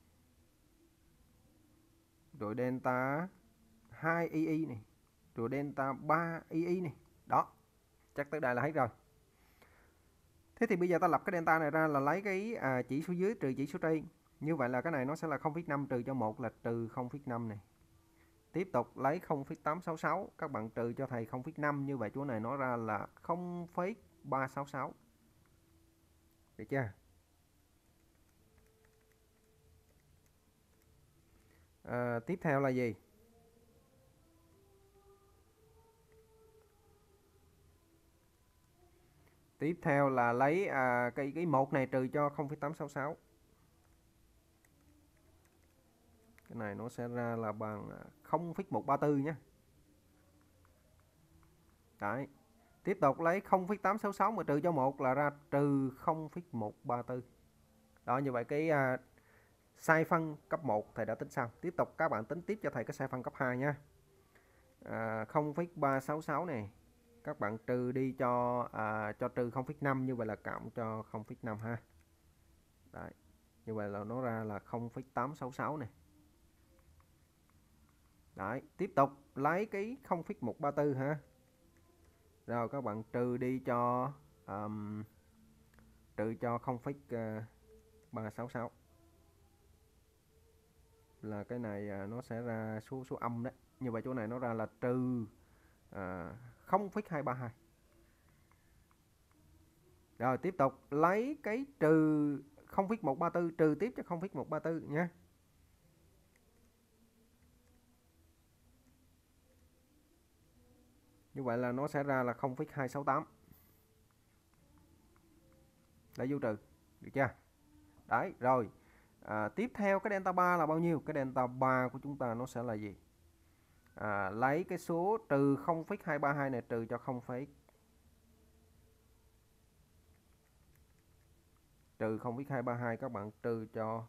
Rồi delta 2 y này. Rồi delta 3 y này. Đó. Chắc tới đây là hết rồi. Thế thì bây giờ ta lập cái delta này ra là lấy cái chỉ số dưới trừ chỉ số trên. Như vậy là cái này nó sẽ là 0,5 trừ cho 1 là trừ 0,5 này. Tiếp tục lấy 0,866, các bạn trừ cho thầy 0,5, như vậy chỗ này nó ra là 0,366. Được chưa? Tiếp theo là gì? Tiếp theo là lấy cái 1 này trừ cho 0,866. Cái này nó sẽ ra là bằng 0,134 nhé. Đấy. Tiếp tục lấy 0,866 mà trừ cho 1 là ra trừ 0,134. Đó, như vậy cái sai phân cấp 1 thầy đã tính xong. Tiếp tục các bạn tính tiếp cho thầy cái sai phân cấp 2 nha. 0,366 này các bạn trừ đi cho trừ 0,5, như vậy là cộng cho 0,5 ha. Đấy. Như vậy là nó ra là 0,866 này. Đấy, tiếp tục lấy cái 0,134 ha. Rồi các bạn trừ đi cho 0,366. Là cái này nó sẽ ra số âm đấy. Như vậy chỗ này nó ra là trừ 0,232. Rồi tiếp tục lấy cái trừ 0,134 trừ tiếp cho 0,134 nhé. Như vậy là nó sẽ ra là 0,268. Để vô trừ. Được chưa? Đấy, rồi. Tiếp theo cái delta 3 là bao nhiêu? Cái delta 3 của chúng ta nó sẽ là gì? Lấy cái số trừ 0,232 này trừ cho 0,232, các bạn trừ cho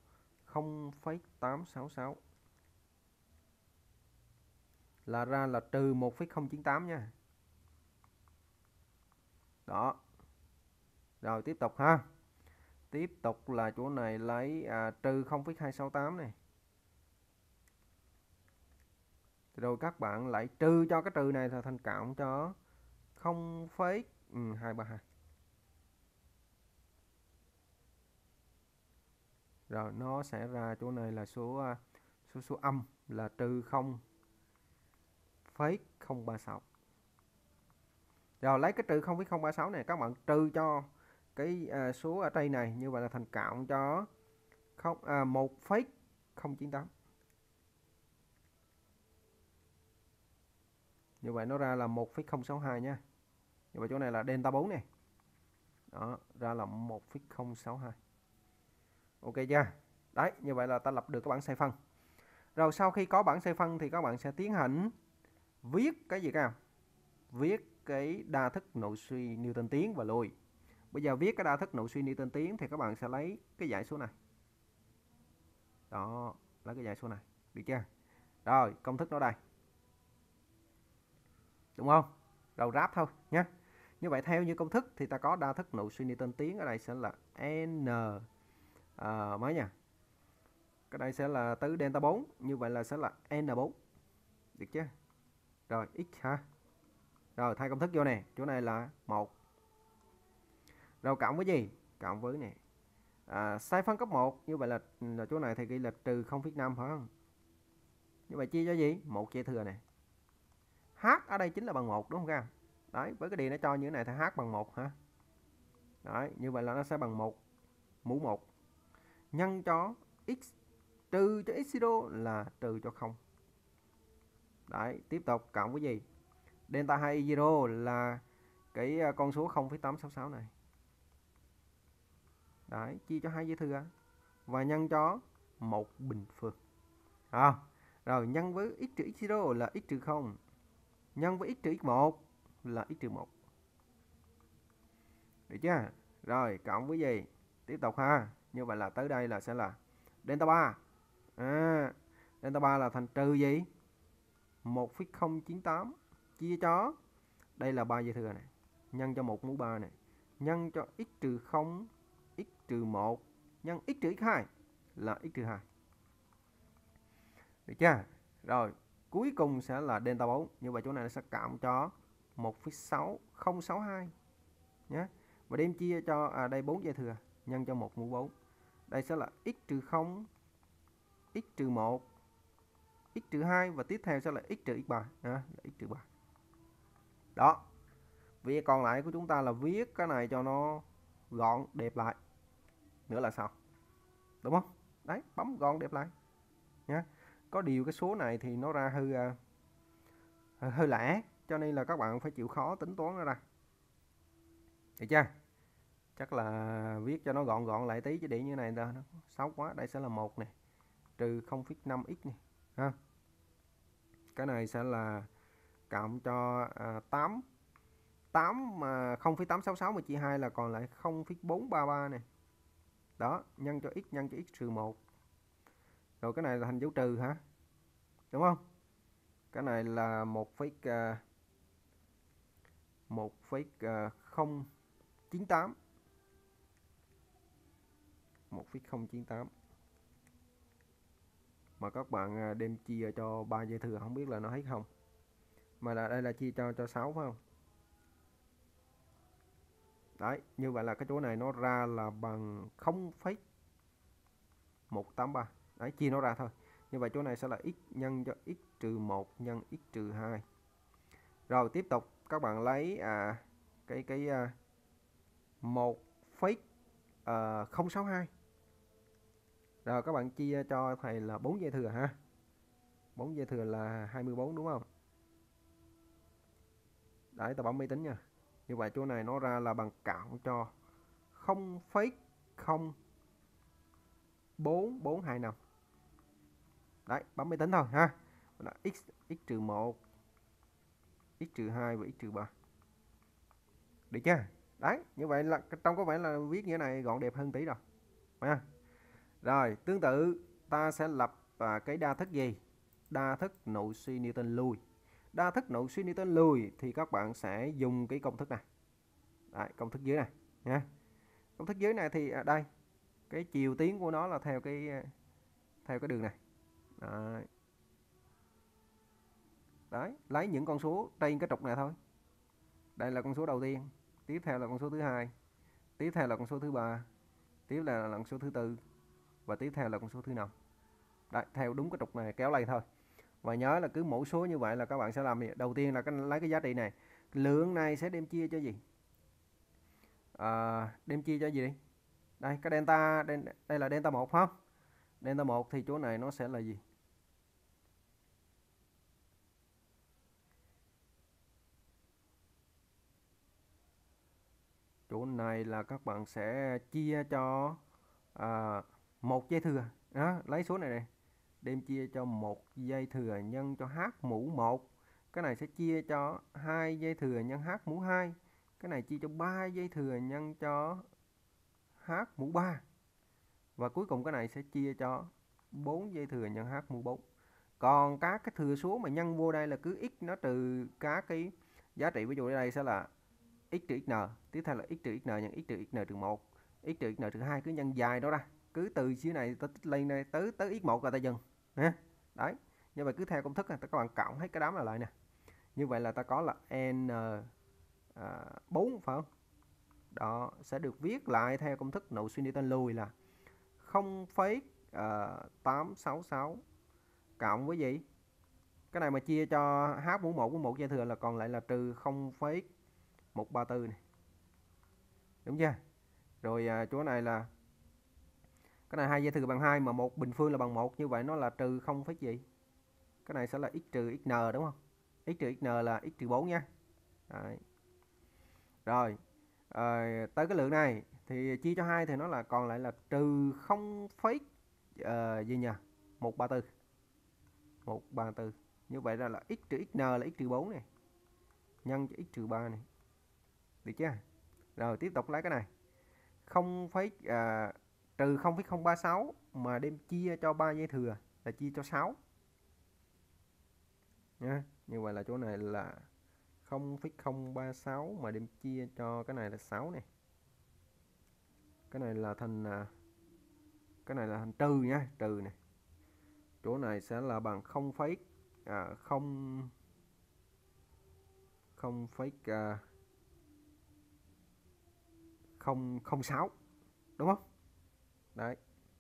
0,866 là ra là trừ 1,098 nha. Đó. Rồi tiếp tục ha. Tiếp tục là chỗ này lấy trừ 0,268 này. Rồi các bạn lại trừ cho cái trừ này là thành cộng cho 0,232. Rồi nó sẽ ra chỗ này là số âm là trừ 0,036. Rồi lấy cái trừ 0,036 này các bạn trừ cho cái số ở đây này, như vậy là thành cộng cho 1,098. Như vậy nó ra là 1,062 nha. Như vậy chỗ này là delta 4 này. Đó, ra là 1,062. Ok chưa? Đấy, như vậy là ta lập được cái bảng xoay phân. Rồi sau khi có bảng xoay phân thì các bạn sẽ tiến hành viết cái gì các em? Viết cái đa thức nội suy Newton tiến và lùi. Bây giờ viết cái đa thức nội suy Newton tiến thì các bạn sẽ lấy cái dãy số này. Đó, lấy cái dãy số này. Được chưa? Rồi, công thức nó đây. Đúng không? Đầu ráp thôi nhé. Như vậy theo như công thức thì ta có đa thức nội suy Newton tiến ở đây sẽ là n mấy nha. Cái đây sẽ là tới delta 4, như vậy là sẽ là n4. Được chưa? Rồi x ha. Rồi thay công thức vô nè, chỗ này là 1. Rồi cộng với gì? Cộng với nè. Sai phân cấp 1, như vậy là chỗ này thì ghi là trừ 0,5 phải không? Như vậy chia cho gì? 1 chia thừa nè. H ở đây chính là bằng 1 đúng không các? Đấy, với cái điều nó cho như thế này thì H bằng 1 hả? Đấy, như vậy là nó sẽ bằng 1 mũ 1 nhân cho x trừ cho x0 là trừ cho 0. Đấy, tiếp tục cộng với gì? Delta 2 là cái con số 0,866 này. Đấy, chia cho 2 dư thừa và nhân cho 1 bình phương. Rồi nhân với x trừ x0 là x trừ 0 nhân với x trừ x1 là x trừ 1. Được chưa? Rồi cộng với gì? Tiếp tục ha. Như vậy là tới đây là sẽ là delta 3. Delta 3 là thành trừ gì? 1,098 chia cho, đây là 3 dư thừa này, nhân cho 1 mũ 3 này, nhân cho x trừ 0, x trừ 1, nhân x trừ x2 là x trừ 2. Được chưa? Rồi, cuối cùng sẽ là delta 4. Như vậy chỗ này nó sẽ cộng cho 1,6062 nhé. Và đem chia cho đây 4 dư thừa, nhân cho 1 mũ 4. Đây sẽ là x trừ 0, x trừ 1, x trừ 2 và tiếp theo sẽ là x trừ x3, là x trừ 3. Đó. Việc còn lại của chúng ta là viết cái này cho nó gọn đẹp lại. Nữa là sao? Đúng không? Đấy, bấm gọn đẹp lại nhé. Có điều cái số này thì nó ra hơi lẻ, cho nên là các bạn phải chịu khó tính toán nó ra. Được chưa? Chắc là viết cho nó gọn gọn lại tí, chứ để như này nó xấu quá. Đây sẽ là 1 này, trừ 0,5x này ha. Cái này sẽ là cộng cho 0,866 mà chia 2 là còn lại 0,433 này. Đó, nhân cho x trừ 1. Rồi cái này là thành dấu trừ hả? Đúng không? Cái này là 1,098. 1,098. Mà các bạn đem chia cho 3 dư thừa không biết là nó hết không. Mà là đây là chia cho 6 phải không? Đấy, như vậy là cái chỗ này nó ra là bằng 0,183. Đấy, chia nó ra thôi. Như vậy chỗ này sẽ là x nhân cho x trừ 1 nhân x trừ 2. Rồi tiếp tục các bạn lấy cái 1,062. Rồi các bạn chia cho thầy là 4 dư thừa ha. 4 dư thừa là 24 đúng không? Đấy, ta bấm máy tính nha. Như vậy chỗ này nó ra là bằng cộng cho 0,04425. Đấy, bấm máy tính thôi ha. Là x trừ 1, x trừ 2 và x trừ 3. Được chưa? Đấy, như vậy là trong có vẻ là viết như thế này gọn đẹp hơn tí rồi. Ha. Rồi, tương tự ta sẽ lập cái đa thức gì? Đa thức nội suy Newton lùi. Đa thức nội suy Newton lùi thì các bạn sẽ dùng cái công thức này. Đấy, công thức dưới này nha. Công thức dưới này thì đây, cái chiều tiến của nó là theo cái đường này. Đấy. Đấy, lấy những con số trên cái trục này thôi. Đây là con số đầu tiên, tiếp theo là con số thứ hai, tiếp theo là con số thứ ba, tiếp là con số thứ tư và tiếp theo là con số thứ năm. Đấy, theo đúng cái trục này kéo lên thôi. Và nhớ là cứ mỗi số như vậy là các bạn sẽ làm gì? Đầu tiên là lấy cái giá trị này, lượng này sẽ đem chia cho gì? Đem chia cho gì đi? Đây, cái delta đây là delta 1 không? Delta 1 thì chỗ này nó sẽ là gì? Chỗ này là các bạn sẽ chia cho 1 dây thừa. Đó, lấy số này này, đem chia cho 1 dây thừa nhân cho h mũ 1. Cái này sẽ chia cho 2 dây thừa nhân h mũ 2. Cái này chia cho 3 dây thừa nhân cho h mũ 3. Và cuối cùng cái này sẽ chia cho 4 dây thừa nhân h mũ 4. Còn các cái thừa số mà nhân vô đây là cứ x nó trừ các cái giá trị, ví dụ ở đây sẽ là x trừ xn, tiếp theo là x trừ xn nhân x trừ xn trừ 1, x trừ xn trừ 2, cứ nhân dài đó ra. Cứ từ dưới này ta tích lên đây tới x1 là ta dừng. Đấy, như vậy cứ theo công thức này, các bạn cộng hết cái đám này lại nè. Như vậy là ta có là n4 phải không? Đó sẽ được viết lại theo công thức nội suy Newton lùi là 0,866 cộng với gì? Cái này mà chia cho h mũ 1 của 1 dây thừa là còn lại là trừ 0,134 này. Đúng chưa? Rồi chỗ này là cái này 2 dây thừa bằng 2 mà một bình phương là bằng 1, như vậy nó là trừ 0, gì? Cái này sẽ là x trừ xn đúng không? X trừ xn là x trừ 4 nha. Đấy. Rồi, tới cái lượng này thì chia cho 2 thì nó là còn lại là trừ 0, gì nhỉ? 134. Như vậy ra là x trừ xn là x trừ 4 này. nhân cho x trừ 3 này. Được chưa? Rồi tiếp tục lấy cái này. Trừ 0,036 mà đem chia cho 3 dây thừa là chia cho 6. Nha. Như vậy là chỗ này là 0,036 mà đem chia cho cái này là 6 này. Cái này là thành trừ nha, trừ này. Chỗ này sẽ là bằng 0,006, đúng không? Đấy.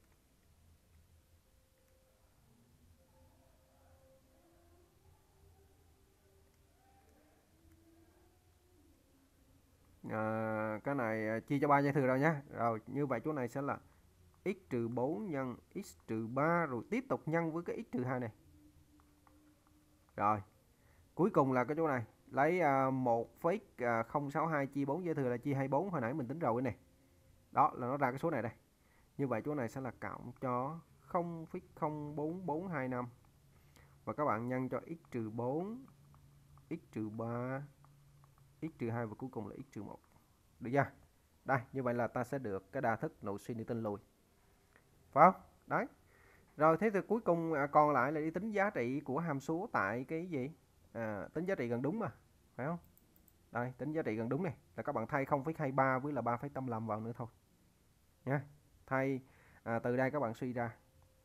Cái này chia cho 3 dây thừa rồi nhé. Rồi như vậy chỗ này sẽ là x trừ 4 nhân x trừ 3 rồi tiếp tục nhân với cái x trừ 2 này. Rồi cuối cùng là cái chỗ này lấy 1,062 chia 4 dây thừa là chia 24, hồi nãy mình tính rồi cái này. Đó là nó ra cái số này đây. Như vậy chỗ này sẽ là cộng cho 0,04425 và các bạn nhân cho x trừ 4, x trừ 3, x trừ 2 và cuối cùng là x trừ 1. Được chưa? Đây, như vậy là ta sẽ được cái đa thức nội suy Newton lùi. Phải không? Đấy. Rồi thế thì cuối cùng còn lại là đi tính giá trị của hàm số tại cái gì? Tính giá trị gần đúng mà, phải không? Đây, tính giá trị gần đúng này là các bạn thay 0,23 với là 3,85 vào nữa thôi. Nha. Thay từ đây các bạn suy ra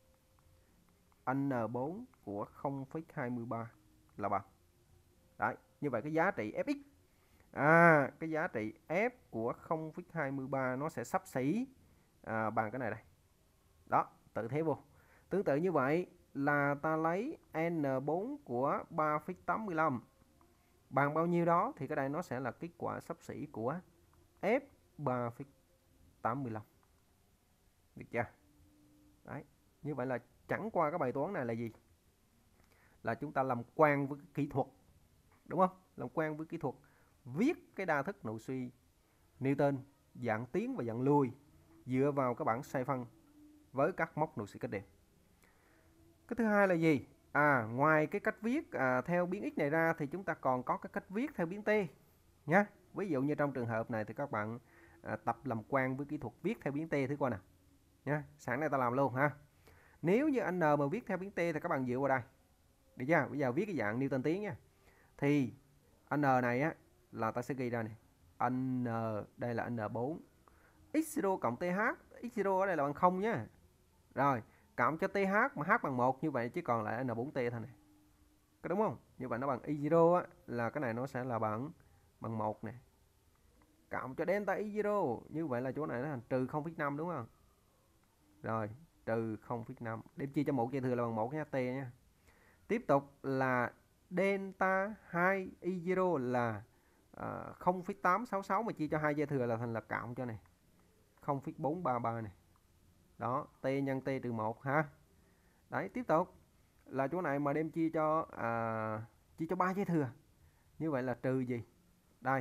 N4 của 0,23 là bằng. Đấy, như vậy cái giá trị Fx cái giá trị F của 0,23 nó sẽ xấp xỉ bằng cái này đây. Đó, tự thế vô. Tương tự như vậy là ta lấy N4 của 3,85 bằng bao nhiêu đó thì cái đây nó sẽ là kết quả xấp xỉ của F 3,85. Được chưa? Đấy, như vậy là chẳng qua cái bài toán này là gì? Là chúng ta làm quen với kỹ thuật, đúng không? Làm quen với kỹ thuật viết cái đa thức nội suy Newton dạng tiến và dạng lui dựa vào các bảng sai phân với các mốc nội suy cách đều. Cái thứ hai là gì? Ngoài cái cách viết theo biến x này ra thì chúng ta còn có cái cách viết theo biến t nhé. Ví dụ như trong trường hợp này thì các bạn tập làm quen với kỹ thuật viết theo biến t thứ coi nè nhé. Sẵn đây ta làm luôn ha. Nếu như n mà viết theo biến t thì các bạn dựa vào đây. Được chưa? Bây giờ viết cái dạng Newton tiến nha. Thì n này á là ta sẽ ghi ra này. N đây là n4. x0 cộng th, x0 ở đây là bằng 0 nhé. Rồi, cộng cho th mà h bằng 1 như vậy chỉ còn lại n4t thôi này. Có đúng không? Như vậy nó bằng y0 á, là cái này nó sẽ là bằng 1 này. Cộng cho delta y0, như vậy là chỗ này nó thành trừ 0,5 đúng không? Rồi, trừ 0,5. Đem chia cho 1 dây thừa là bằng 1 nha, t nha. Tiếp tục là delta 2 y0 là 0,866 mà chia cho 2 dây thừa là thành là cộng cho này 0,433 này. Đó, t nhân t trừ 1 ha. Đấy, tiếp tục là chỗ này mà đem chia cho 3 dây thừa. Như vậy là trừ gì? Đây,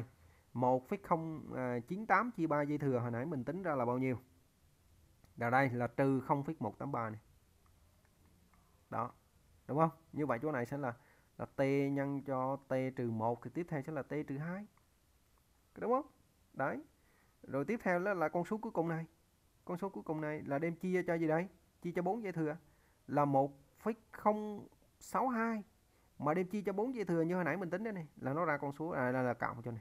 1,098 chia 3 dây thừa hồi nãy mình tính ra là bao nhiêu? Là đây là trừ 0,183 này. Đó, đúng không? Như vậy chỗ này sẽ là t nhân cho t trừ 1 thì tiếp theo sẽ là t trừ 2. Đúng không? Đấy. Rồi tiếp theo là con số cuối cùng này. Con số cuối cùng này là đem chia cho gì đây? Chia cho 4 dây thừa là 1,062 mà đem chia cho 4 dây thừa như hồi nãy mình tính đấy này là nó ra con số là cộng cho này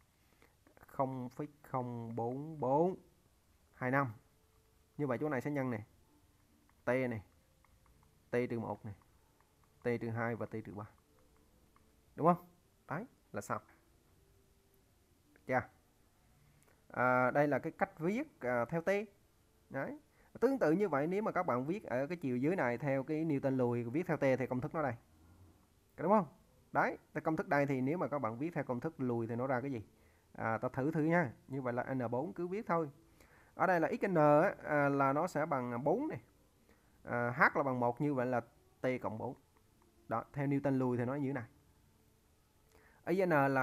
0,04425. Như vậy chỗ này sẽ nhân này t này, t trừ 1 này, t trừ 2 và t trừ 3. Đúng không? Đấy là xong. Chưa? Đây là cái cách viết theo t. Đấy. Tương tự như vậy nếu mà các bạn viết ở cái chiều dưới này theo cái Newton lùi viết theo t thì công thức nó đây. Đúng không? Đấy, công thức đây thì nếu mà các bạn viết theo công thức lùi thì nó ra cái gì? Ta thử nha. Như vậy là n4 cứ viết thôi. Ở đây là xn là nó sẽ bằng 4 này. H là bằng 1, như vậy là t cộng 4. Đó, theo Newton lùi thì nó như thế này. N là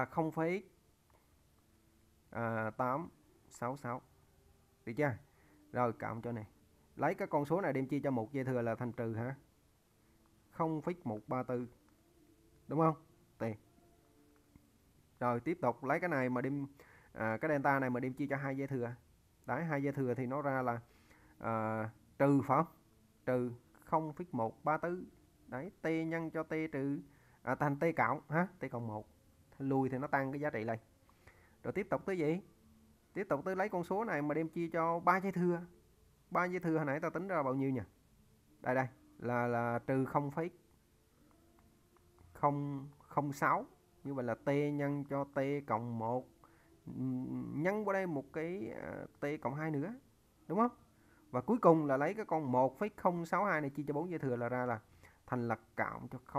0,866. Được chưa? Rồi cộng cho này. Lấy cái con số này đem chia cho 1 dây thừa là thành trừ hả? 0,134. Đúng không? T. Rồi tiếp tục lấy cái này mà đem cái delta này mà đem chia cho hai dây thừa. Đấy, hai dây thừa thì nó ra là trừ phải không? Trừ 0,134. Đấy, t nhân cho t trừ thành t cộng ha, t cộng 1. Lùi thì nó tăng cái giá trị lên. Rồi tiếp tục tới gì? Tiếp tục tới lấy con số này mà đem chia cho 3 dây thừa. 3 dây thừa hồi nãy ta tính ra bao nhiêu nhỉ? Đây đây, là trừ 0,006. Như vậy là t nhân cho t cộng 1 nhân qua đây một cái t cộng 2 nữa. Đúng không? Và cuối cùng là lấy cái con 1,062 này chia cho 4 dây thừa là ra là thành là cộng cho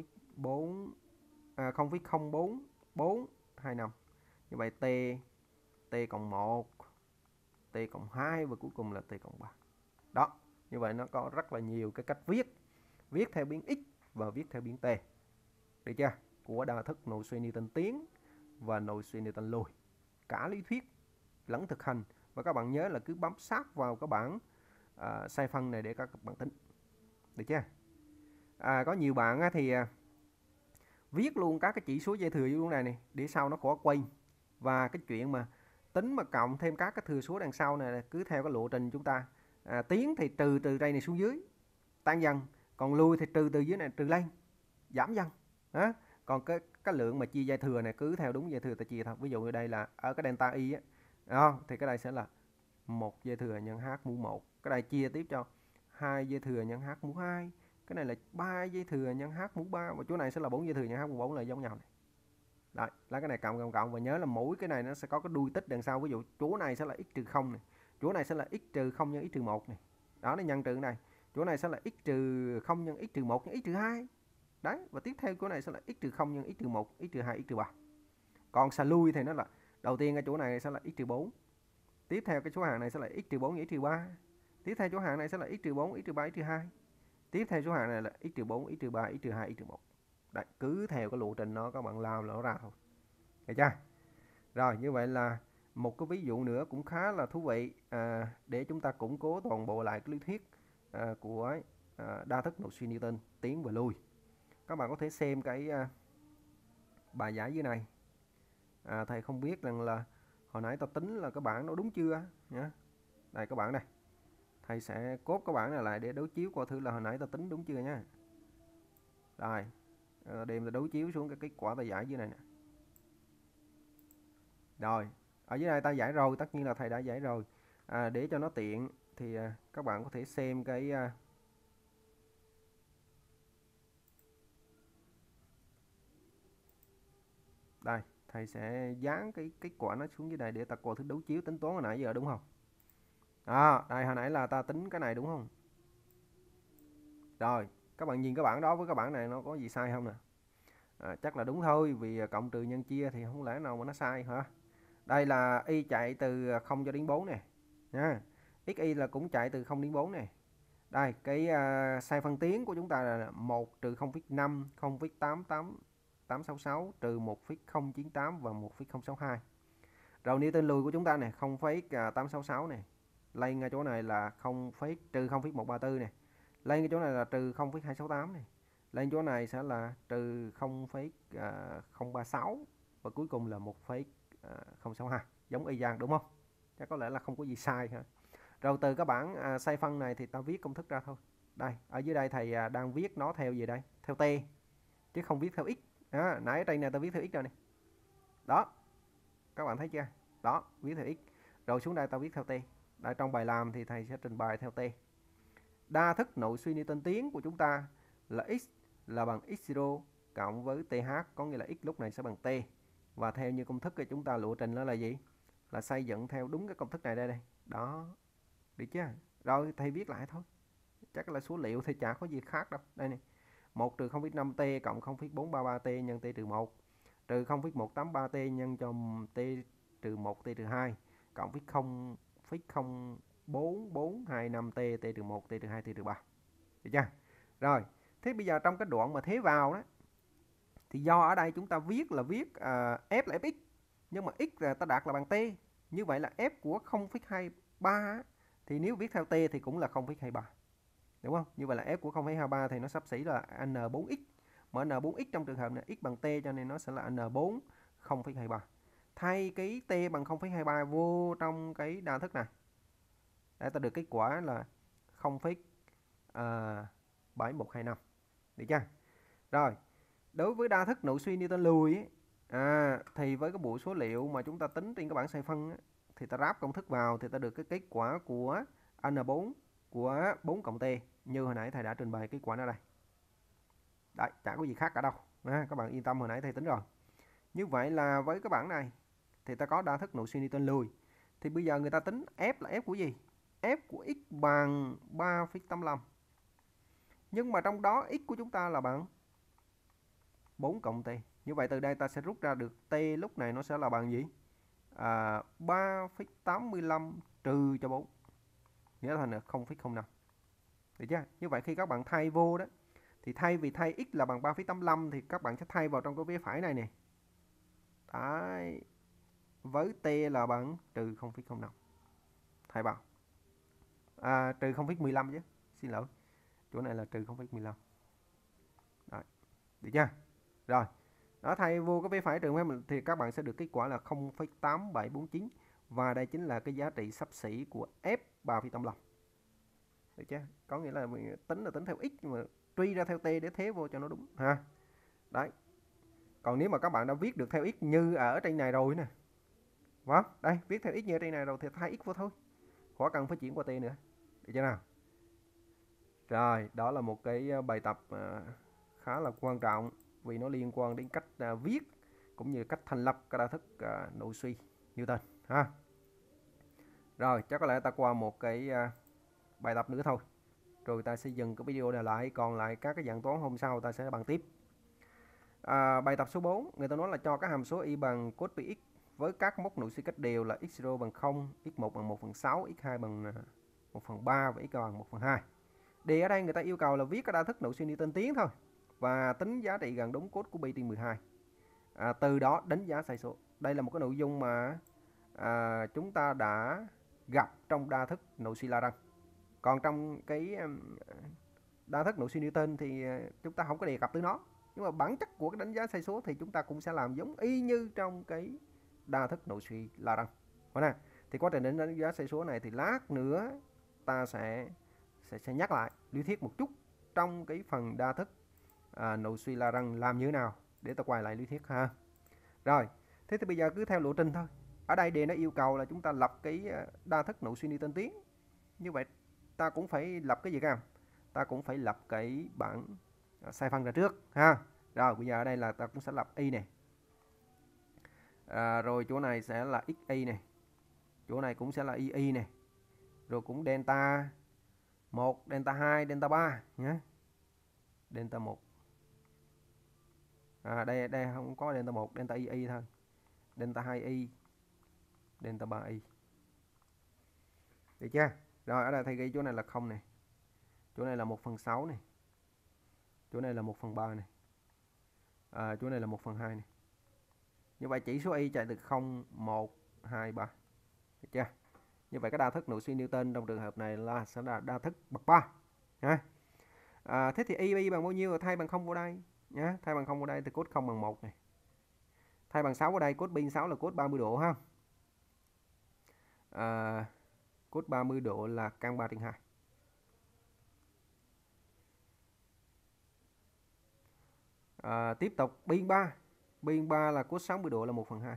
0,04425. Như vậy t cộng 1, t cộng 2 và cuối cùng là t cộng 3. Đó, như vậy nó có rất là nhiều cái cách viết theo biến x và viết theo biến t. Được chưa? Của đa thức nội xoay Newton tiến và nội xoay Newton lùi. Cả lý thuyết lẫn thực hành. Và các bạn nhớ là cứ bám sát vào cái bảng sai phân này để các bạn tính. Được chưa? Có nhiều bạn thì viết luôn các cái chỉ số dây thừa vô này để sau nó khỏi quay. Và cái chuyện mà tính mà cộng thêm các cái thừa số đằng sau này cứ theo cái lộ trình chúng ta. Tiến thì trừ từ đây này xuống dưới, tăng dần. Còn lui thì trừ từ dưới này trừ lên, giảm dần. Đó. Còn cái lượng mà chia dây thừa này cứ theo đúng dây thừa ta chia thôi. Ví dụ như đây là ở cái delta y á, thì cái đây sẽ là 1 dây thừa nhân h mũ 1. Cái này chia tiếp cho 2 dây thừa nhân h mũ 2. Cái này là 3 dây thừa nhân h mũ 3 và chỗ này sẽ là 4 dây thừa nhân h mũ 4 là giống nhau này. Đấy, lấy cái này cộng và nhớ là mỗi cái này nó sẽ có cái đuôi tích đằng sau. Ví dụ chỗ này sẽ là x trừ 0 này, chỗ này sẽ là x trừ 0 nhân x trừ 1 này. Đó, nó nhân trừ này. Chỗ này sẽ là x trừ 0 nhân x trừ 1 nhân x trừ 2. Đấy, và tiếp theo chỗ này sẽ là x trừ 0 nhân x trừ 1, x trừ 2, x trừ 3. Còn xà lui thì nó là đầu tiên ở chỗ này sẽ là x trừ 4. Tiếp theo cái số hạng này sẽ là x trừ 4 nhân x trừ 3. Tiếp theo số hạng này sẽ là x trừ 4, x trừ 3, x trừ 2. Tiếp theo số hạng này là x trừ 4, x trừ 3, x trừ 2, x trừ 1. Đấy, cứ theo cái lộ trình nó các bạn làm là nó ra thôi. Được chưa? Rồi, như vậy là một cái ví dụ nữa cũng khá là thú vị để chúng ta củng cố toàn bộ lại cái lý thuyết của đa thức nội suy Newton tiến và lui. Các bạn có thể xem cái bài giải dưới này. Thầy không biết rằng là hồi nãy ta tính là cái bảng nó đúng chưa nhá. Đây các bạn này. Thầy sẽ cốt cái bảng này lại để đối chiếu coi thử là hồi nãy ta tính đúng chưa nhá. Rồi, đem ta đối chiếu xuống cái kết quả ta giải dưới này nè. Rồi, ở dưới này ta giải rồi, tất nhiên là thầy đã giải rồi. Để cho nó tiện thì các bạn có thể xem cái đây, thầy sẽ dán cái kết quả nó xuống dưới này để ta coi thứ đối chiếu tính toán hồi nãy giờ đúng không? Đây hồi nãy là ta tính cái này đúng không? Rồi, các bạn nhìn cái bảng đó với cái bảng này nó có gì sai không nè? Chắc là đúng thôi, vì cộng trừ nhân chia thì không lẽ nào mà nó sai hả? Đây là y chạy từ 0 cho đến 4 này nha. Xy là cũng chạy từ 0 đến 4 này. Đây, cái sai phân tiến của chúng ta là 1 trừ 0,5, 0,88866 trừ 1,098 và 1,062. Rồi Newton lùi của chúng ta này 0,866 này. Lên ngay chỗ này là trừ 0,134 này. Lên cái chỗ này là trừ 0,268 này. Lên chỗ này sẽ là trừ 0,036 và cuối cùng là 1,062. Giống y chang đúng không? Chắc có lẽ là không có gì sai hả? Rồi từ các bảng sai phân này thì ta viết công thức ra thôi. Đây, ở dưới đây thầy đang viết nó theo gì đây? Theo t chứ không viết theo x. Nãy ở đây này ta viết theo x rồi này. Đó. Các bạn thấy chưa? Đó, viết theo x. Rồi xuống đây ta viết theo t. Đây trong bài làm thì thầy sẽ trình bày theo t. Đa thức nội suy Newton tiến của chúng ta là x là bằng x0 cộng với th, có nghĩa là x lúc này sẽ bằng t. Và theo như công thức thì chúng ta lộ trình nó là gì? Là xây dựng theo đúng cái công thức này đây. Đó. Được chưa? Rồi thầy viết lại thôi. Chắc là số liệu thì chả có gì khác đâu. Đây này. 1 trừ 0,5t cộng 0,433t nhân t trừ 1 trừ 0,183t nhân cho t trừ 1 t trừ 2 cộng với 0,04425t t trừ 1 t trừ 2 t trừ 3. Được chưa? Rồi, thế bây giờ trong cái đoạn mà thế vào đó thì do ở đây chúng ta viết là f là fx nhưng mà x là ta đặt là bằng t. Như vậy là f của 0,23 thì nếu viết theo t thì cũng là 0,23. Đúng không? Như vậy là f của 0,23 thì nó xấp xỉ là n4x. Mà n4x trong trường hợp này x bằng t cho nên nó sẽ là n4 0,23. Thay cái t bằng 0,23 vô trong cái đa thức này. Để ta được kết quả là 0,7125. Được chưa? Rồi, đối với đa thức nội suy Newton lùi ấy, thì với cái bộ số liệu mà chúng ta tính trên cái bảng xoay phân ấy, thì ta ráp công thức vào thì ta được cái kết quả của N4 của 4 cộng T như hồi nãy thầy đã trình bày kết quả ở đây. Đấy, chả có gì khác cả đâu. Các bạn yên tâm, hồi nãy thầy tính rồi. Như vậy là với cái bảng này thì ta có đa thức nội suy Newton lùi. Thì bây giờ người ta tính F là F của gì? F của x bằng 3,85. Nhưng mà trong đó x của chúng ta là bằng 4 cộng T. Như vậy từ đây ta sẽ rút ra được T lúc này nó sẽ là bằng gì? 3,85 trừ cho 4. Nghĩa là thành là 0,05. Được chưa? Như vậy khi các bạn thay vô đó, thì thay vì thay x là bằng 3,85 thì các bạn sẽ thay vào trong cái vế phải này nè. Đấy. Với t là bằng trừ 0,05. Thay vào. Trừ 0,15 chứ. Xin lỗi. Chỗ này là trừ 0,15. Đấy. Được chưa? Rồi. Đó, thay vô cái vế phải trừ thì các bạn sẽ được kết quả là 0,8749. Và đây chính là cái giá trị xấp xỉ của F 3,85. Được chưa? Có nghĩa là mình tính theo x nhưng mà truy ra theo t để thế vô cho nó đúng ha. Đấy. Còn nếu mà các bạn đã viết được theo x như ở trên này rồi nè. Vâng, đây viết theo x như ở trên này rồi thì thay x vô thôi. Khỏi cần phải chuyển qua t nữa. Được chưa nào? Rồi, đó là một cái bài tập khá là quan trọng vì nó liên quan đến cách viết cũng như cách thành lập cái đa thức nội suy Newton ha. Rồi, chắc có lẽ ta qua một cái bài tập nữa thôi. Rồi ta sẽ dừng cái video này lại, còn lại các cái dạng toán hôm sau ta sẽ bàn tiếp. Bài tập số 4, người ta nói là cho các hàm số y bằng cos px với các mốc nội suy cách đều là x0 bằng 0, x1 bằng 1/6, x2 bằng 1/3 và x bằng 1/2. Thì ở đây người ta yêu cầu là viết cái đa thức nội suy Newton tiến thôi và tính giá trị gần đúng cos của pi trên 12. Từ đó đánh giá sai số. Đây là một cái nội dung mà chúng ta đã gặp trong đa thức nội suy Lagrange. Còn trong cái đa thức nội suy Newton thì chúng ta không có đề cập tới nó. Nhưng mà bản chất của cái đánh giá sai số thì chúng ta cũng sẽ làm giống y như trong cái đa thức nội suy Lagrange. Thì quá trình đánh giá sai số này thì lát nữa ta sẽ nhắc lại lý thuyết một chút trong cái phần đa thức nội suy Lagrange làm như thế nào để ta quay lại lý thuyết ha. Rồi, thế thì bây giờ cứ theo lộ trình thôi. Ở đây đề nó yêu cầu là chúng ta lập cái đa thức nội suy Newton tiến. Như vậy ta cũng phải lập cái gì các em? Ta cũng phải lập cái bảng sai phân ra trước ha. Rồi bây giờ ở đây là ta cũng sẽ lập y này. Rồi chỗ này sẽ là xy này. Chỗ này cũng sẽ là y này. Rồi cũng delta 1, delta 2, delta 3 nhé. Delta 1. Đây không có delta 1, delta y thôi. Delta 2y, delta 3y. Được chưa? Rồi ở đây thầy ghi chỗ này là 0 này. Chỗ này là 1/6 này. Chỗ này là 1/3 này. Chỗ này là 1/2 này. Như vậy chỉ số y chạy từ 0, 1, 2, 3. Được chưa? Như vậy cái đa thức nội suy Newton trong trường hợp này là sẽ là đa thức bậc 3 ha. Thế thì y bằng bao nhiêu? Thay bằng 0 vào đây nhá. Thay bằng 0 vào đây thì cos 0 bằng 1 này. Thay bằng 6 vào đây, cos pi 6 là cos 30 độ ha. Cos 30 độ là căn 3/2. Tiếp tục biên 3. Biên 3 là cos 60 độ là 1/2.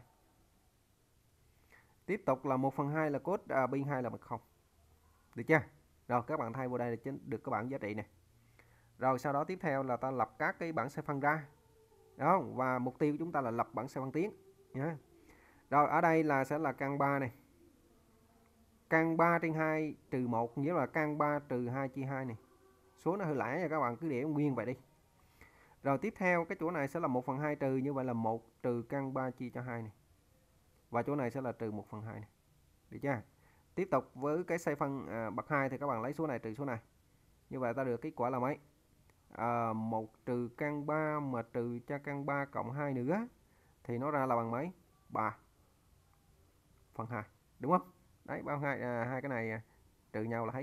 Tiếp tục là 1/2 là cos biên 2 là bằng 0. Được chưa? Rồi các bạn thay vào đây là được các bảng giá trị này. Rồi sau đó tiếp theo là ta lập các cái bảng sai phân ra. Đó, và mục tiêu của chúng ta là lập bảng sai phân tiến nhá. Rồi ở đây là sẽ là căn 3 này. Căn 3/2 trừ 1 nghĩa là căn 3 trừ 2/2 này. Số nó hơi lẻ nha các bạn, cứ để nguyên vậy đi. Rồi tiếp theo cái chỗ này sẽ là 1/2 trừ, như vậy là 1 trừ căn 3 chia cho 2 này. Và chỗ này sẽ là trừ 1/2 này. Được chưa? Tiếp tục với cái sai phân bậc 2 thì các bạn lấy số này trừ số này. Như vậy ta được kết quả là mấy? 1 trừ căn 3 mà trừ cho căn 3 cộng 2 nữa thì nó ra là bằng mấy? 3/2. Đúng không? Đấy, bao hai cái này trừ nhau là hết.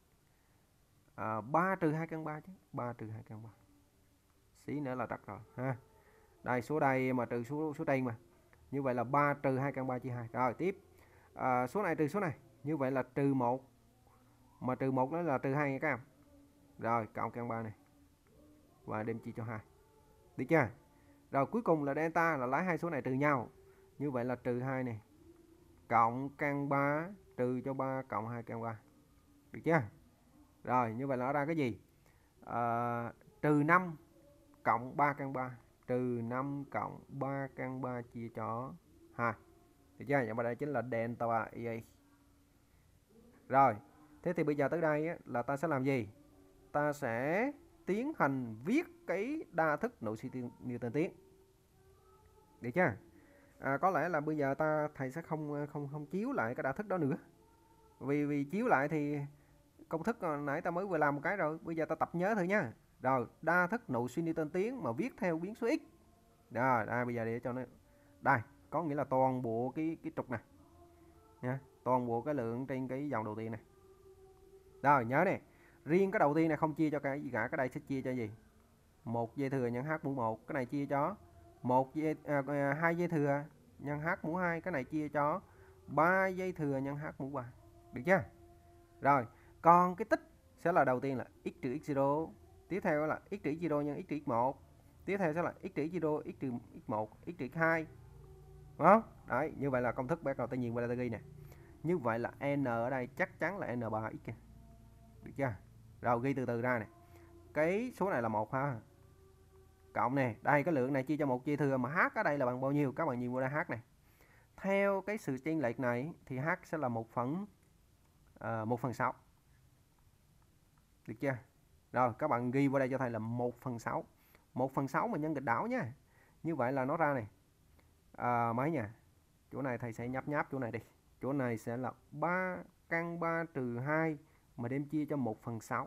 3 trừ 2 căn 3 chứ. 3 trừ 2 căn 3. Xí nữa là trật rồi ha. Đây số đây mà trừ số trên mà. Như vậy là 3 trừ 2 căn 3 chia 2. Rồi tiếp. Số này trừ số này. Như vậy là trừ 1. Mà trừ 1 nó là trừ 2 nha các em. Rồi cộng căn 3 này. Và đem chia cho 2. Được chưa? Rồi cuối cùng là delta là lấy hai số này trừ nhau. Như vậy là trừ 2 này. Cộng căn 3 trừ cho 3 cộng 2 căn 3. Được chưa? Rồi như vậy là nó ra cái gì? Trừ 5 cộng 3 căn 3. Trừ 5 cộng 3 căn 3 chia cho 2. Được chưa? Vậy mà đây chính là delta EA. Rồi, thế thì bây giờ tới đây á, là ta sẽ làm gì? Ta sẽ tiến hành viết cái đa thức nội suy Newton tiến. Được chưa? Có lẽ là bây giờ thầy sẽ không chiếu lại cái đa thức đó nữa. Vì chiếu lại thì công thức nãy ta mới vừa làm một cái rồi, bây giờ ta tập nhớ thôi nhá. Rồi, đa thức nội suy Newton tiến mà viết theo biến số x. Rồi, đây bây giờ để cho nó đây, có nghĩa là toàn bộ cái trục này nha, toàn bộ cái lượng trên cái dòng đầu tiên này. Rồi, nhớ nè, riêng cái đầu tiên này không chia cho cái gì cả, cái đây sẽ chia cho gì? 1 dây thừa nhân h mũ 1, cái này chia cho 2 dây thừa nhân h mũ 2, cái này chia cho 3 dây thừa nhân h mũ 3. Được chưa? Rồi, còn cái tích sẽ là đầu tiên là x trừ x0, tiếp theo là x trừ x0 nhân x trừ x1, tiếp theo sẽ là x trừ x0, x trừ x1, x trừ x2. Đúng không? Đấy, như vậy là công thức bắt đầu ta nhìn qua ta ghi nè. Như vậy là n ở đây chắc chắn là n3x kìa. Được chưa? Rồi ghi từ từ ra nè. Cái số này là 1 ha. Cộng nè, đây cái lượng này chia cho 1 dây thừa mà h ở đây là bằng bao nhiêu? Các bạn nhìn qua đây h này. Theo cái sự chênh lệch này thì h sẽ là 1/6. Được chưa? Rồi các bạn ghi vào đây cho thầy là 1/6. 1/6 mà nhân nghịch đảo nha. Như vậy là nó ra này. Mấy nha. Chỗ này thầy sẽ nháp chỗ này đi. Chỗ này sẽ là 3 căn 3 trừ 2 mà đem chia cho 1/6.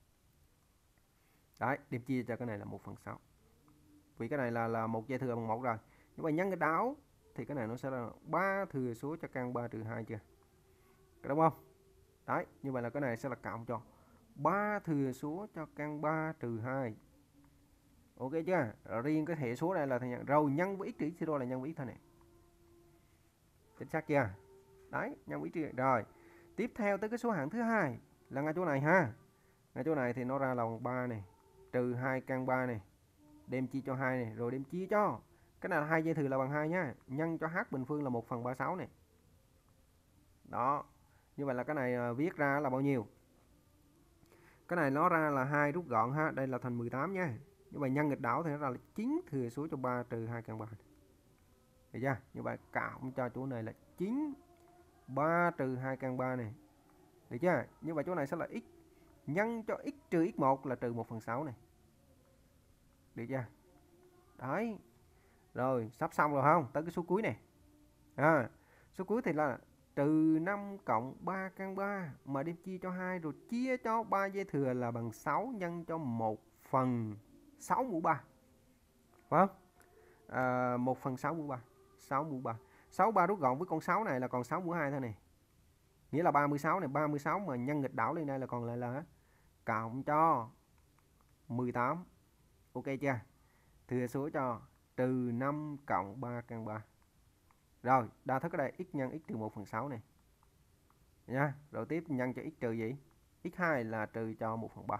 Đấy, đem chia cho cái này là 1/6. Vì cái này là 1 dây thừa bằng 1 rồi. Nhưng mà nhân cái đảo thì cái này nó sẽ là 3 thừa số cho căn 3 trừ 2 chưa? Đúng không? Đấy, như vậy là cái này sẽ là cộng cho 3 thừa số cho căn 3 trừ 2. Ok chưa? Riêng cái hệ số này là thầy nhận. Rồi nhân với x trừ x0 là nhân với x thôi này. Chính xác chưa? Đấy, nhân với x trừ. Rồi. Tiếp theo tới cái số hạng thứ hai là ngay chỗ này ha. Ngay chỗ này thì nó ra là bằng 3 này, trừ 2 căn 3 này, đem chia cho 2 này, rồi đem chia cho cái này là 2 dây thừa là bằng 2 nhá, nhân cho h bình phương là 1/36 này. Đó. Như vậy là cái này viết ra là bao nhiêu? Cái này nó ra là 2 rút gọn ha, đây là thành 18 nha. Như vậy nhân nghịch đảo thì nó ra là 9 thừa số cho 3 trừ 2 căn 3. Được chưa? Như vậy cộng cho chỗ này là 9 3 trừ 2 căn 3 này. Được chưa? Như vậy chỗ này sẽ là x nhân cho x trừ x1 là trừ 1/6 này. Được chưa? Đấy. Rồi, sắp xong rồi không? Tới cái số cuối này. Số cuối thì là trừ 5 cộng 3 căn 3 mà đem chia cho 2 rồi chia cho 3 dây thừa là bằng 6 nhân cho 1/6 mũ 3. Phải không? 1/6 mũ 3. 6 mũ 3. 6 3 rút gọn với con 6 này là còn 6 mũ 2 thôi này. Nghĩa là 36 này, 36 mà nhân nghịch đảo lên đây là còn lại là cộng cho 18. Ok chưa? Thừa số cho trừ 5 cộng 3 căn 3. Rồi, đa thức ở đây x nhân x trừ 1/6 này. Nha. Rồi tiếp nhân cho x trừ gì? x2 là trừ cho 1/3.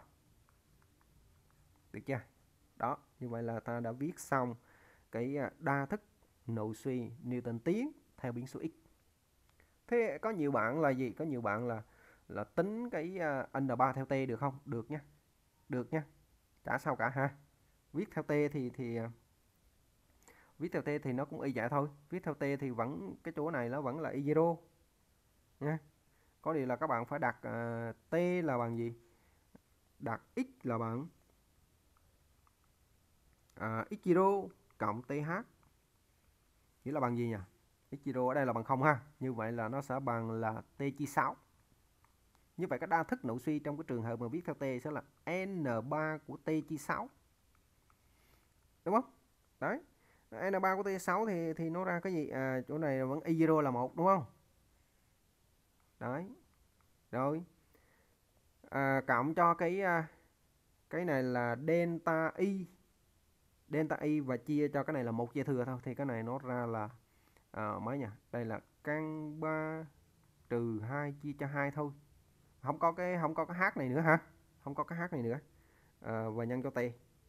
Được chưa? Đó, như vậy là ta đã viết xong cái đa thức nội suy Newton tiến theo biến số x. Thế có nhiều bạn là gì? Có nhiều bạn là tính cái n3 theo t được không? Được nha. Được nha. Chả sao cả ha. Viết theo t thì viết theo t thì nó cũng y vậy thôi. Viết theo t thì vẫn cái chỗ này nó vẫn là y0 nha. Có điều là các bạn phải đặt t là bằng gì? Đặt x là bằng x0 cộng th. Nghĩa là bằng gì nhỉ? x0 ở đây là bằng 0 ha. Như vậy là nó sẽ bằng là t chia 6. Như vậy cái đa thức nội suy trong cái trường hợp mà viết theo t sẽ là n3 của t chia 6. Đúng không? Đấy. N3 của t6 thì nó ra cái gì? Chỗ này vẫn y0 là 1 đúng không? Đấy. Rồi. Cộng cho cái này là delta y. Delta y và chia cho cái này là 1 dây thừa thôi thì cái này nó ra là Mới nha, đây là căn 3 trừ 2 chia cho 2 thôi, không có cái h này nữa ha, không có cái h này nữa. Và nhân cho t,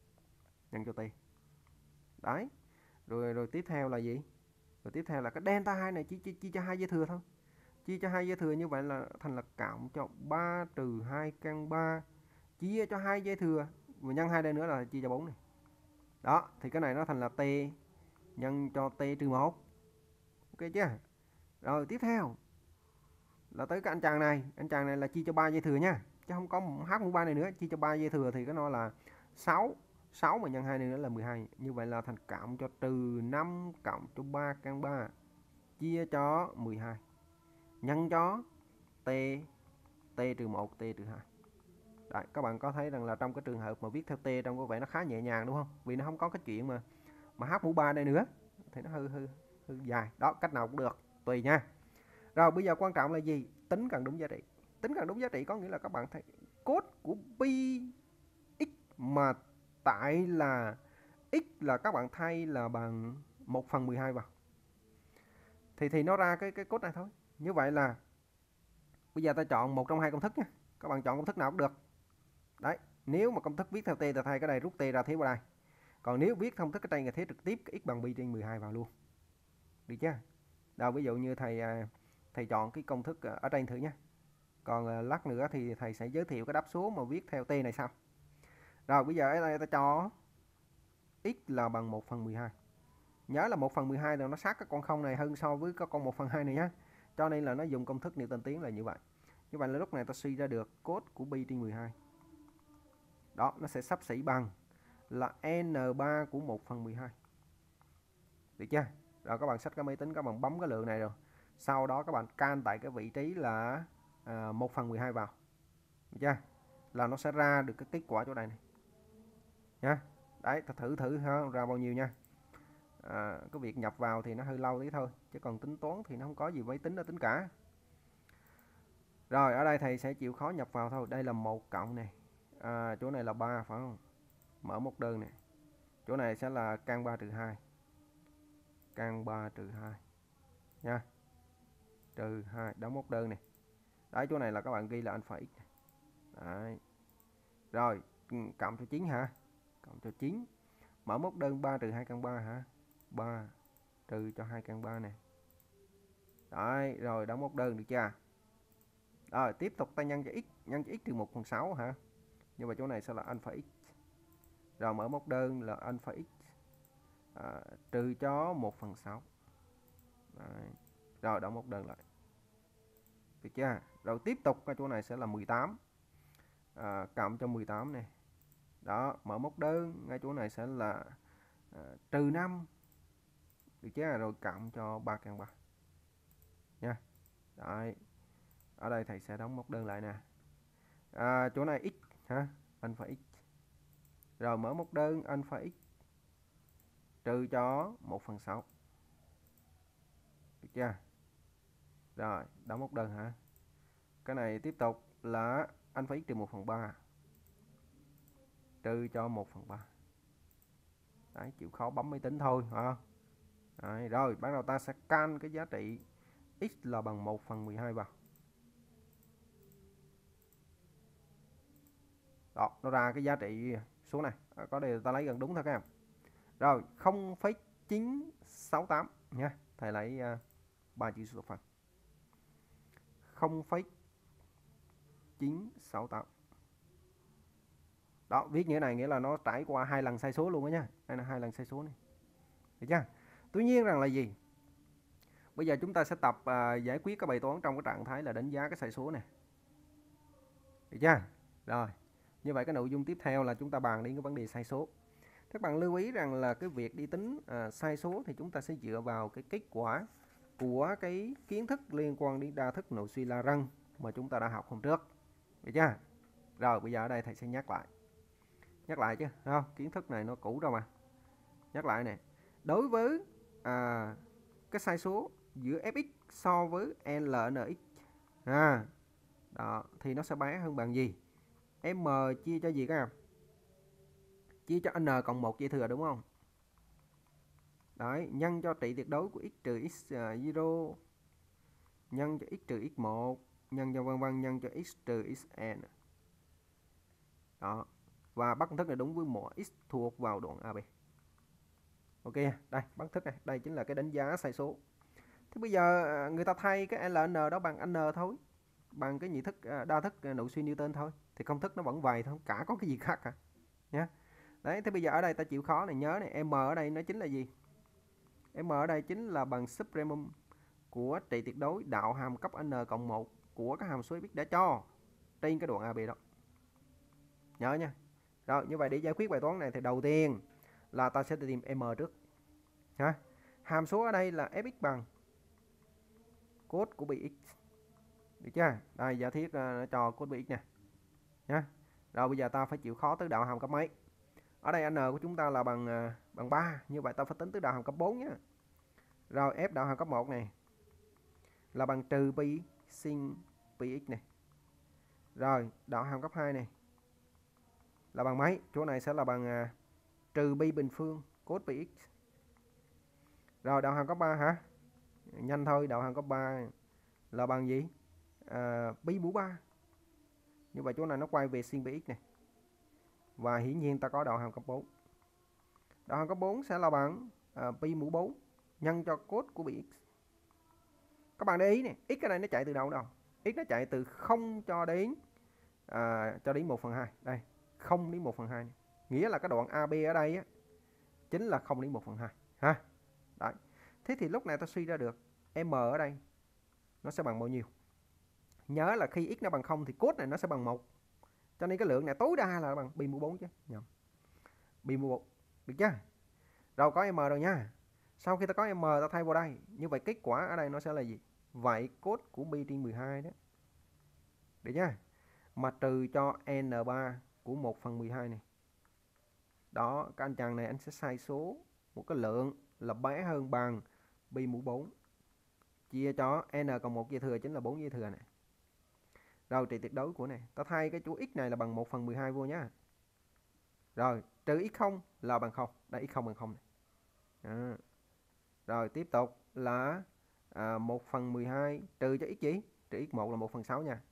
đấy. Rồi tiếp theo là gì? Rồi tiếp theo là cái delta 2 này chia cho 2 dư thừa thôi, chia cho 2 dư thừa, như vậy là thành là cộng cho 3 trừ 2 căn 3 chia cho 2 dư thừa, và nhân 2 đây nữa là chia cho 4 này. Đó, thì cái này nó thành là t nhân cho t trừ 1. Ok chưa? Rồi tiếp theo là tới cái anh chàng này là chia cho 3 dư thừa nha, chứ không có h mũ 3 này nữa, chia cho 3 dư thừa thì cái nó là 6, mà nhân 2 này nữa là 12. Như vậy là thành cộng cho trừ 5 cộng cho 3 căn 3 chia cho 12 nhân cho t trừ 1 t trừ 2. Đấy, các bạn có thấy rằng là trong cái trường hợp mà viết theo t trong có vẻ nó khá nhẹ nhàng đúng không? Vì nó không có cái chuyện mà h mũ 3 đây nữa thì nó hơi dài. Đó, cách nào cũng được, tùy nha. Rồi bây giờ quan trọng là gì? Tính cần đúng giá trị. Tính cần đúng giá trị có nghĩa là các bạn thấy cos của pi x mà tại là x là các bạn thay là bằng 1/12 vào. Thì nó ra cái cos này thôi. Như vậy là bây giờ ta chọn một trong hai công thức nha. Các bạn chọn công thức nào cũng được. Đấy, nếu mà công thức viết theo t thì thay cái này rút t ra thế vào đây. Còn nếu viết công thức cái trên là thế trực tiếp cái x bằng pi trên 12 vào luôn. Được chưa? Đâu ví dụ như thầy chọn cái công thức ở trên thử nhé. Còn lát nữa thì thầy sẽ giới thiệu cái đáp số mà viết theo t này sau. Rồi bây giờ ở đây ta cho x là bằng 1/12. Nhớ là 1/12 là nó sát cái con không này hơn so với cái con 1/2 này nhé. Cho nên là nó dùng công thức Newton tiến là như vậy. Như vậy là lúc này ta suy ra được cos của pi trên 12. Đó, nó sẽ xấp xỉ bằng là n3 của 1/12. Được chưa? Rồi các bạn xách cái máy tính, các bạn bấm cái lượng này rồi. Sau đó các bạn can tại cái vị trí là 1/12 vào. Được chưa? Là nó sẽ ra được cái kết quả chỗ này này. Nha. Đấy, ta thử ra bao nhiêu nha. Cái việc nhập vào thì nó hơi lâu tí thôi, chứ còn tính toán thì nó không có gì máy tính nó tính cả. Rồi ở đây thầy sẽ chịu khó nhập vào thôi. Đây là 1 cộng này, chỗ này là 3 phải không? Mở mốc đơn này, chỗ này sẽ là căn 3 trừ 2, căn 3 trừ 2 nha, trừ 2 đóng mốc đơn này. Đấy, chỗ này là các bạn ghi là alpha x. Đấy. Rồi cộng cho 9 hả? Cộng cho 9. Mở mốc đơn 3 trừ 2 căn 3 hả? 3 trừ cho 2 căn 3 này. Đấy, rồi đóng mốc đơn được chưa? Rồi tiếp tục ta nhân cho x trừ 1/6 hả? Nhưng mà chỗ này sẽ là alpha x. Rồi mở mốc đơn là alpha x trừ cho 1/6. Đấy. Rồi đóng mốc đơn lại. Được chưa? Rồi tiếp tục cái chỗ này sẽ là 18. Cộng cho 18 này. Đó, mở mốc đơn ngay chỗ này sẽ là trừ 5. Được chưa? Rồi cộng cho 3 căn 3 nha. Đấy. Ở đây thầy sẽ đóng mốc đơn lại nè. Chỗ này x hả? Alpha x. Rồi mở mốc đơn alpha x trừ cho 1/6. Được chưa? Rồi đóng mốc đơn hả? Cái này tiếp tục là alpha x trừ 1/3 trừ cho 1/3. Đấy, chịu khó bấm máy tính thôi hả? Đấy, rồi bắt đầu ta sẽ can cái giá trị x là bằng 1/12 vào. Đó, nó ra cái giá trị số này. Có đây ta lấy gần đúng thôi các em. Rồi 0,968 nha. Thầy lấy 3 chữ số phần. 0,968. Đó, viết như thế này nghĩa là nó trải qua 2 lần sai số luôn đó nha. Đây là 2 lần sai số này. Được chưa? Tuy nhiên rằng là gì? Bây giờ chúng ta sẽ tập giải quyết các bài toán trong cái trạng thái là đánh giá cái sai số này. Được chưa? Rồi, như vậy cái nội dung tiếp theo là chúng ta bàn đến cái vấn đề sai số. Các bạn lưu ý rằng là cái việc đi tính sai số thì chúng ta sẽ dựa vào cái kết quả của cái kiến thức liên quan đến đa thức nội suy Lagrange mà chúng ta đã học hôm trước. Được chưa? Rồi bây giờ ở đây thầy sẽ nhắc lại chứ, không? Kiến thức này nó cũ rồi mà. Nhắc lại nè. Đối với cái sai số giữa fx so với lnx đó thì nó sẽ bé hơn bằng gì? M chia cho gì các em? Chia cho n cộng 1 dư thừa đúng không? Đấy, nhân cho trị tuyệt đối của x trừ x0, nhân cho x trừ x1, nhân cho vân vân, nhân cho x trừ xn. Đó. Và bắt công thức này đúng với mỗi x thuộc vào đoạn AB. Ok, đây, bắt thức này, đây chính là cái đánh giá sai số. Thế bây giờ người ta thay cái ln đó bằng n thôi, bằng cái nhị thức đa thức nội suy Newton thôi, thì công thức nó vẫn vậy thôi, cả có cái gì khác cả nhé. Đấy, thế bây giờ ở đây ta chịu khó này, nhớ này, m ở đây nó chính là gì? M ở đây chính là bằng supremum của trị tuyệt đối đạo hàm cấp n cộng 1 của các hàm số fx đã cho trên cái đoạn AB đó. Nhớ nha. Rồi, như vậy để giải quyết bài toán này thì đầu tiên là ta sẽ tìm m trước. Ha? Hàm số ở đây là fx bằng cos của bx. Được chưa? Đây giả thiết nó cho cos bx nè. Nhá. Rồi bây giờ ta phải chịu khó tới đạo hàm cấp mấy? Ở đây n của chúng ta là bằng 3, như vậy ta phải tính tới đạo hàm cấp 4 nhé. Rồi f đạo hàm cấp 1 này là bằng trừ pi sin px này. Rồi đạo hàm cấp 2 này là bằng mấy? Chỗ này sẽ là bằng trừ pi bình phương cos px. Rồi đạo hàm cấp 3 hả? Nhanh thôi, đạo hàm cấp 3 là bằng gì? Pi mũ 3. Như vậy chỗ này nó quay về sin px này. Và hiển nhiên ta có đạo hàm cấp 4. Đạo hàm cấp 4 sẽ là bằng pi mũ 4 nhân cho cos của px. Các bạn để ý này, x ở đây nó chạy từ đâu đâu? X nó chạy từ 0 cho đến 1/2. Đây, 0 đến 1/2 này. Nghĩa là cái đoạn AB ở đây á, chính là 0 đến 1/2 ha. Đấy. Thế thì lúc này ta suy ra được m ở đây nó sẽ bằng bao nhiêu? Nhớ là khi x nó bằng 0 thì cos này nó sẽ bằng 1. Cho nên cái lượng này tối đa là bằng pi mũ 4 chứ. Nhầm. Pi mũ 4. Được chưa? Rồi có m rồi nha. Sau khi ta có m ta thay vào đây, như vậy kết quả ở đây nó sẽ là gì? Vậy cos của pi trên 12 đó. Được chưa? Mà trừ cho n3 của 1/12 này. Đó, các anh chàng này anh sẽ sai số một cái lượng là bé hơn bằng pi mũ 4 chia cho n cộng 1 dư thừa chính là 4 dư thừa này. Rồi trị tuyệt đối của này, ta thay cái chỗ x này là bằng 1/12 vô nhá. Rồi trừ x0 là bằng 0, đây x0 bằng 0 này. Đó. Rồi tiếp tục là 1/12 trừ cho x gì? Trừ x1 là 1/6 nha.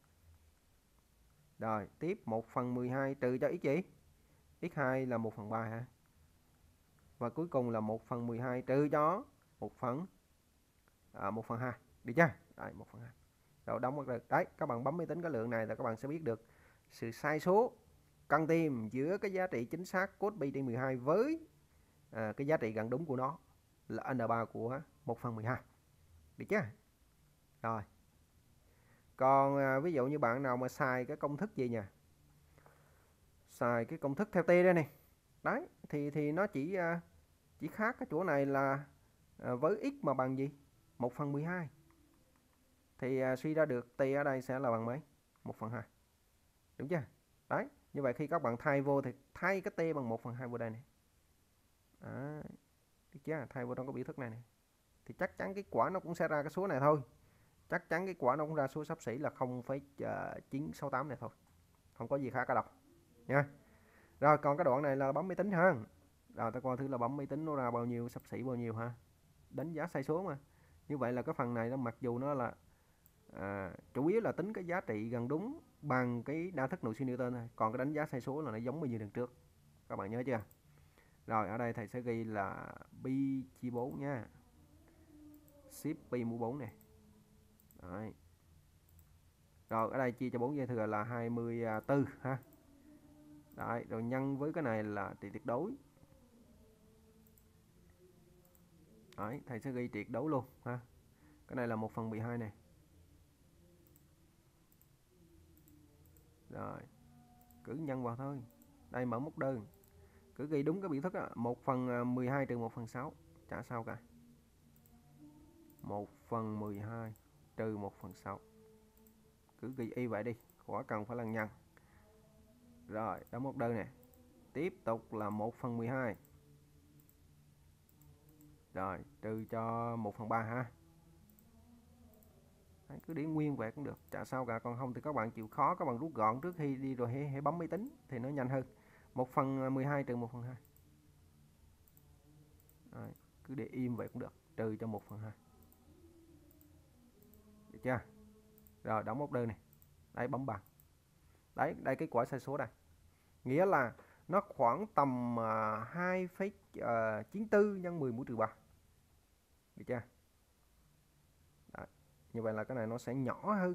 Rồi tiếp 1/12 trừ cho x gì? X2 là 1/3 hả? Và cuối cùng là 1/12 trừ cho 1/2. Được chưa? Đấy, 1/2. Rồi đóng được. Đấy, các bạn bấm máy tính cái lượng này là các bạn sẽ biết được sự sai số cần tìm giữa cái giá trị chính xác cos pi trên 12 với cái giá trị gần đúng của nó là n3 của 1/12. Được chưa? Rồi. Còn ví dụ như bạn nào mà xài cái công thức gì nha, xài cái công thức theo t đây này, đấy thì nó chỉ khác cái chỗ này là với x mà bằng gì? 1/12 thì suy ra được t ở đây sẽ là bằng mấy? 1/2. Đúng chưa? Đấy, như vậy khi các bạn thay vô thì thay cái t bằng 1/2 vô đây này. Đấy. Được chưa? Thay vô trong cái biểu thức này này thì chắc chắn kết quả nó cũng sẽ ra cái số này thôi. Chắc chắn kết quả nó cũng ra số xấp xỉ là 0,968 này thôi. Không có gì khác cả đâu nha. Rồi còn cái đoạn này là bấm máy tính ha. Rồi ta coi thử là bấm máy tính nó ra bao nhiêu, xấp xỉ bao nhiêu ha. Đánh giá sai số mà. Như vậy là cái phần này nó mặc dù nó là chủ yếu là tính cái giá trị gần đúng bằng cái đa thức nội suy Newton thôi. Còn cái đánh giá sai số là nó giống như lần trước. Các bạn nhớ chưa? Rồi ở đây thầy sẽ ghi là pi chia 4 nha. Ship pi mũ 4 này. Đấy. Rồi ở đây chia cho 4 dư thừa là 24 ha. Đấy, rồi nhân với cái này là trị tuyệt đối. Đấy, thầy sẽ ghi tuyệt đối luôn ha. Cái này là 1/12 này. Rồi. Cứ nhân vào thôi. Đây mở mốc đơn. Cứ ghi đúng cái biểu thức á, 1/12 trừ 1/6, chả sao cả. 1/12 trừ 1/6. Cứ ghi y vậy đi, khỏi cần phải lần nhân. Rồi, đóng mốc đơn nè. Tiếp tục là 1/12. Rồi, trừ cho 1/3 ha. Đấy, cứ để nguyên vậy cũng được, chả sao cả. Còn không thì các bạn chịu khó, các bạn rút gọn trước khi đi rồi hãy bấm máy tính thì nó nhanh hơn. 1/12 trừ 1/2. Rồi, cứ để im vậy cũng được, trừ cho 1/2. Được chưa? Rồi đóng mốc đơn này. Đấy, bấm bằng. Đấy, đây kết quả sai số đây. Nghĩa là nó khoảng tầm 2,94 nhân 10 mũ trừ 3. Được chưa? Đấy. Như vậy là cái này nó sẽ nhỏ hơn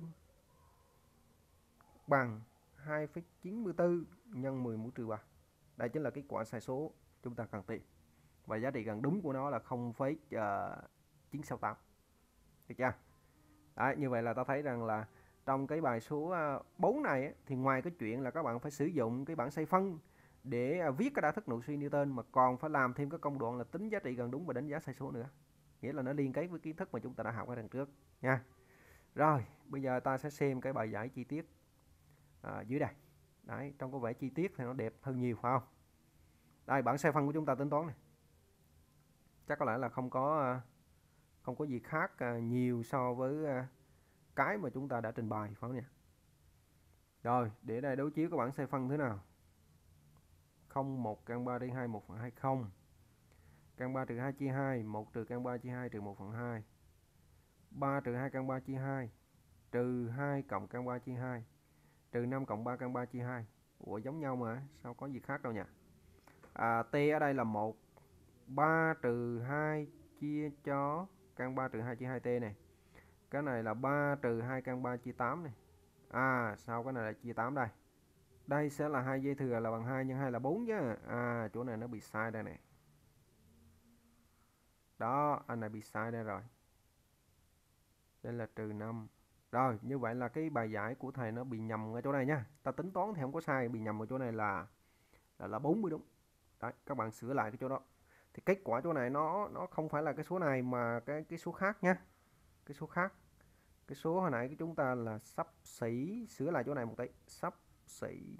bằng 2,94 nhân 10 mũ trừ 3. Đây chính là kết quả sai số chúng ta cần tìm. Và giá trị gần đúng của nó là 0,968. Được chưa? Đấy, như vậy là ta thấy rằng là trong cái bài số 4 này ấy, thì ngoài cái chuyện là các bạn phải sử dụng cái bảng xoay phân để viết cái đa thức nội suy Newton, mà còn phải làm thêm cái công đoạn là tính giá trị gần đúng và đánh giá sai số nữa. Nghĩa là nó liên kết với kiến thức mà chúng ta đã học ở đằng trước nha. Rồi, bây giờ ta sẽ xem cái bài giải chi tiết dưới đây. Đấy, trong có vẻ chi tiết thì nó đẹp hơn nhiều phải không? Đây, bảng xoay phân của chúng ta tính toán này. Chắc có lẽ là không có gì khác nhiều so với cái mà chúng ta đã trình bày phải không nhỉ? Rồi, để đây đối chiếu các bảng xoay phân thế nào. 1 căn 3 đi 2 1/2 0. Căn 3 trừ 2 chia 2, 1 trừ căn 3 chia 2 trừ 1/2. 3 trừ 2 căn 3 chia 2, trừ 2 cộng căn 3 chia 2, trừ 5 cộng 3 căn 3 chia 2. Ủa, giống nhau mà, sao có gì khác đâu nhỉ? T ở đây là 1. 3 trừ 2 chia cho căn 3 trừ 2 chia 2t này. Cái này là 3 trừ 2 căn 3 chia 8 này. Sau cái này là chia 8 đây. Đây sẽ là 2 dư thừa là bằng 2 nhân 2 là 4 chứ. Chỗ này nó bị sai đây này. Đó, anh này bị sai đây rồi. Đây là trừ 5. Rồi, như vậy là cái bài giải của thầy nó bị nhầm ở chỗ này nha. Ta tính toán thì không có sai, bị nhầm ở chỗ này là 40 đúng. Đấy, các bạn sửa lại cái chỗ đó. Thì kết quả chỗ này nó không phải là cái số này mà cái số khác nha. Cái số khác. Cái số hồi nãy của chúng ta là xấp xỉ, sửa lại chỗ này một tí, xấp xỉ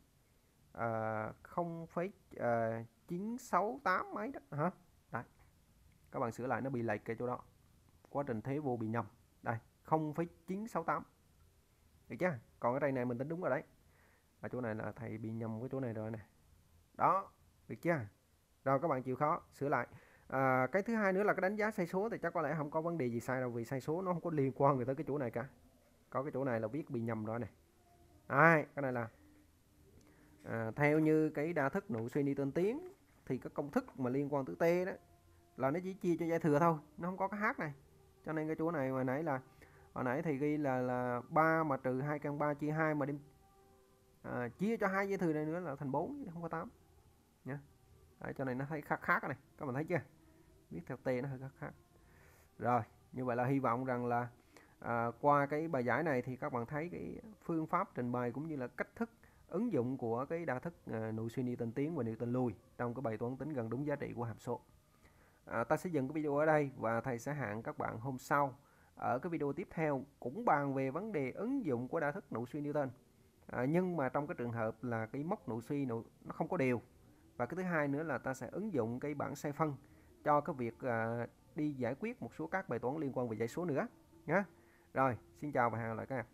0,968 mấy đó hả? Đấy. Các bạn sửa lại nó bị lệch cái chỗ đó. Quá trình thế vô bị nhầm. Đây, 0,968. Được chưa? Còn ở đây này mình tính đúng rồi đấy. Ở chỗ này là thầy bị nhầm cái chỗ này rồi nè. Đó, được chưa? Rồi các bạn chịu khó sửa lại. Cái thứ hai nữa là cái đánh giá sai số thì chắc có lẽ không có vấn đề gì sai đâu, vì sai số nó không có liên quan gì tới cái chỗ này cả. Có cái chỗ này là viết bị nhầm rồi này. Cái này là theo như cái đa thức nội suy Newton tiến thì cái công thức mà liên quan tới t đó là nó chỉ chia cho dãy thừa thôi, nó không có cái h này. Cho nên cái chỗ này hồi nãy thì ghi là 3 mà trừ 2 căn 3 chia 2 mà đem chia cho 2 dãy thừa này nữa là thành 4 chứ không có 8 nha. Cho nên nó thấy khác này, các bạn thấy chưa? Viết theo t nó hơi khác. Rồi, như vậy là hy vọng rằng là qua cái bài giải này thì các bạn thấy cái phương pháp trình bày cũng như là cách thức ứng dụng của cái đa thức nội suy Newton tiến và Newton lùi trong cái bài toán tính gần đúng giá trị của hàm số. Ta sẽ dừng cái video ở đây và thầy sẽ hẹn các bạn hôm sau ở cái video tiếp theo cũng bàn về vấn đề ứng dụng của đa thức nội suy Newton. Nhưng mà trong cái trường hợp là cái mốc nội suy nó không có đều. Và cái thứ hai nữa là ta sẽ ứng dụng cái bảng xoay phân cho cái việc đi giải quyết một số các bài toán liên quan về dãy số nữa nhé. Rồi, xin chào và hẹn gặp lại các em.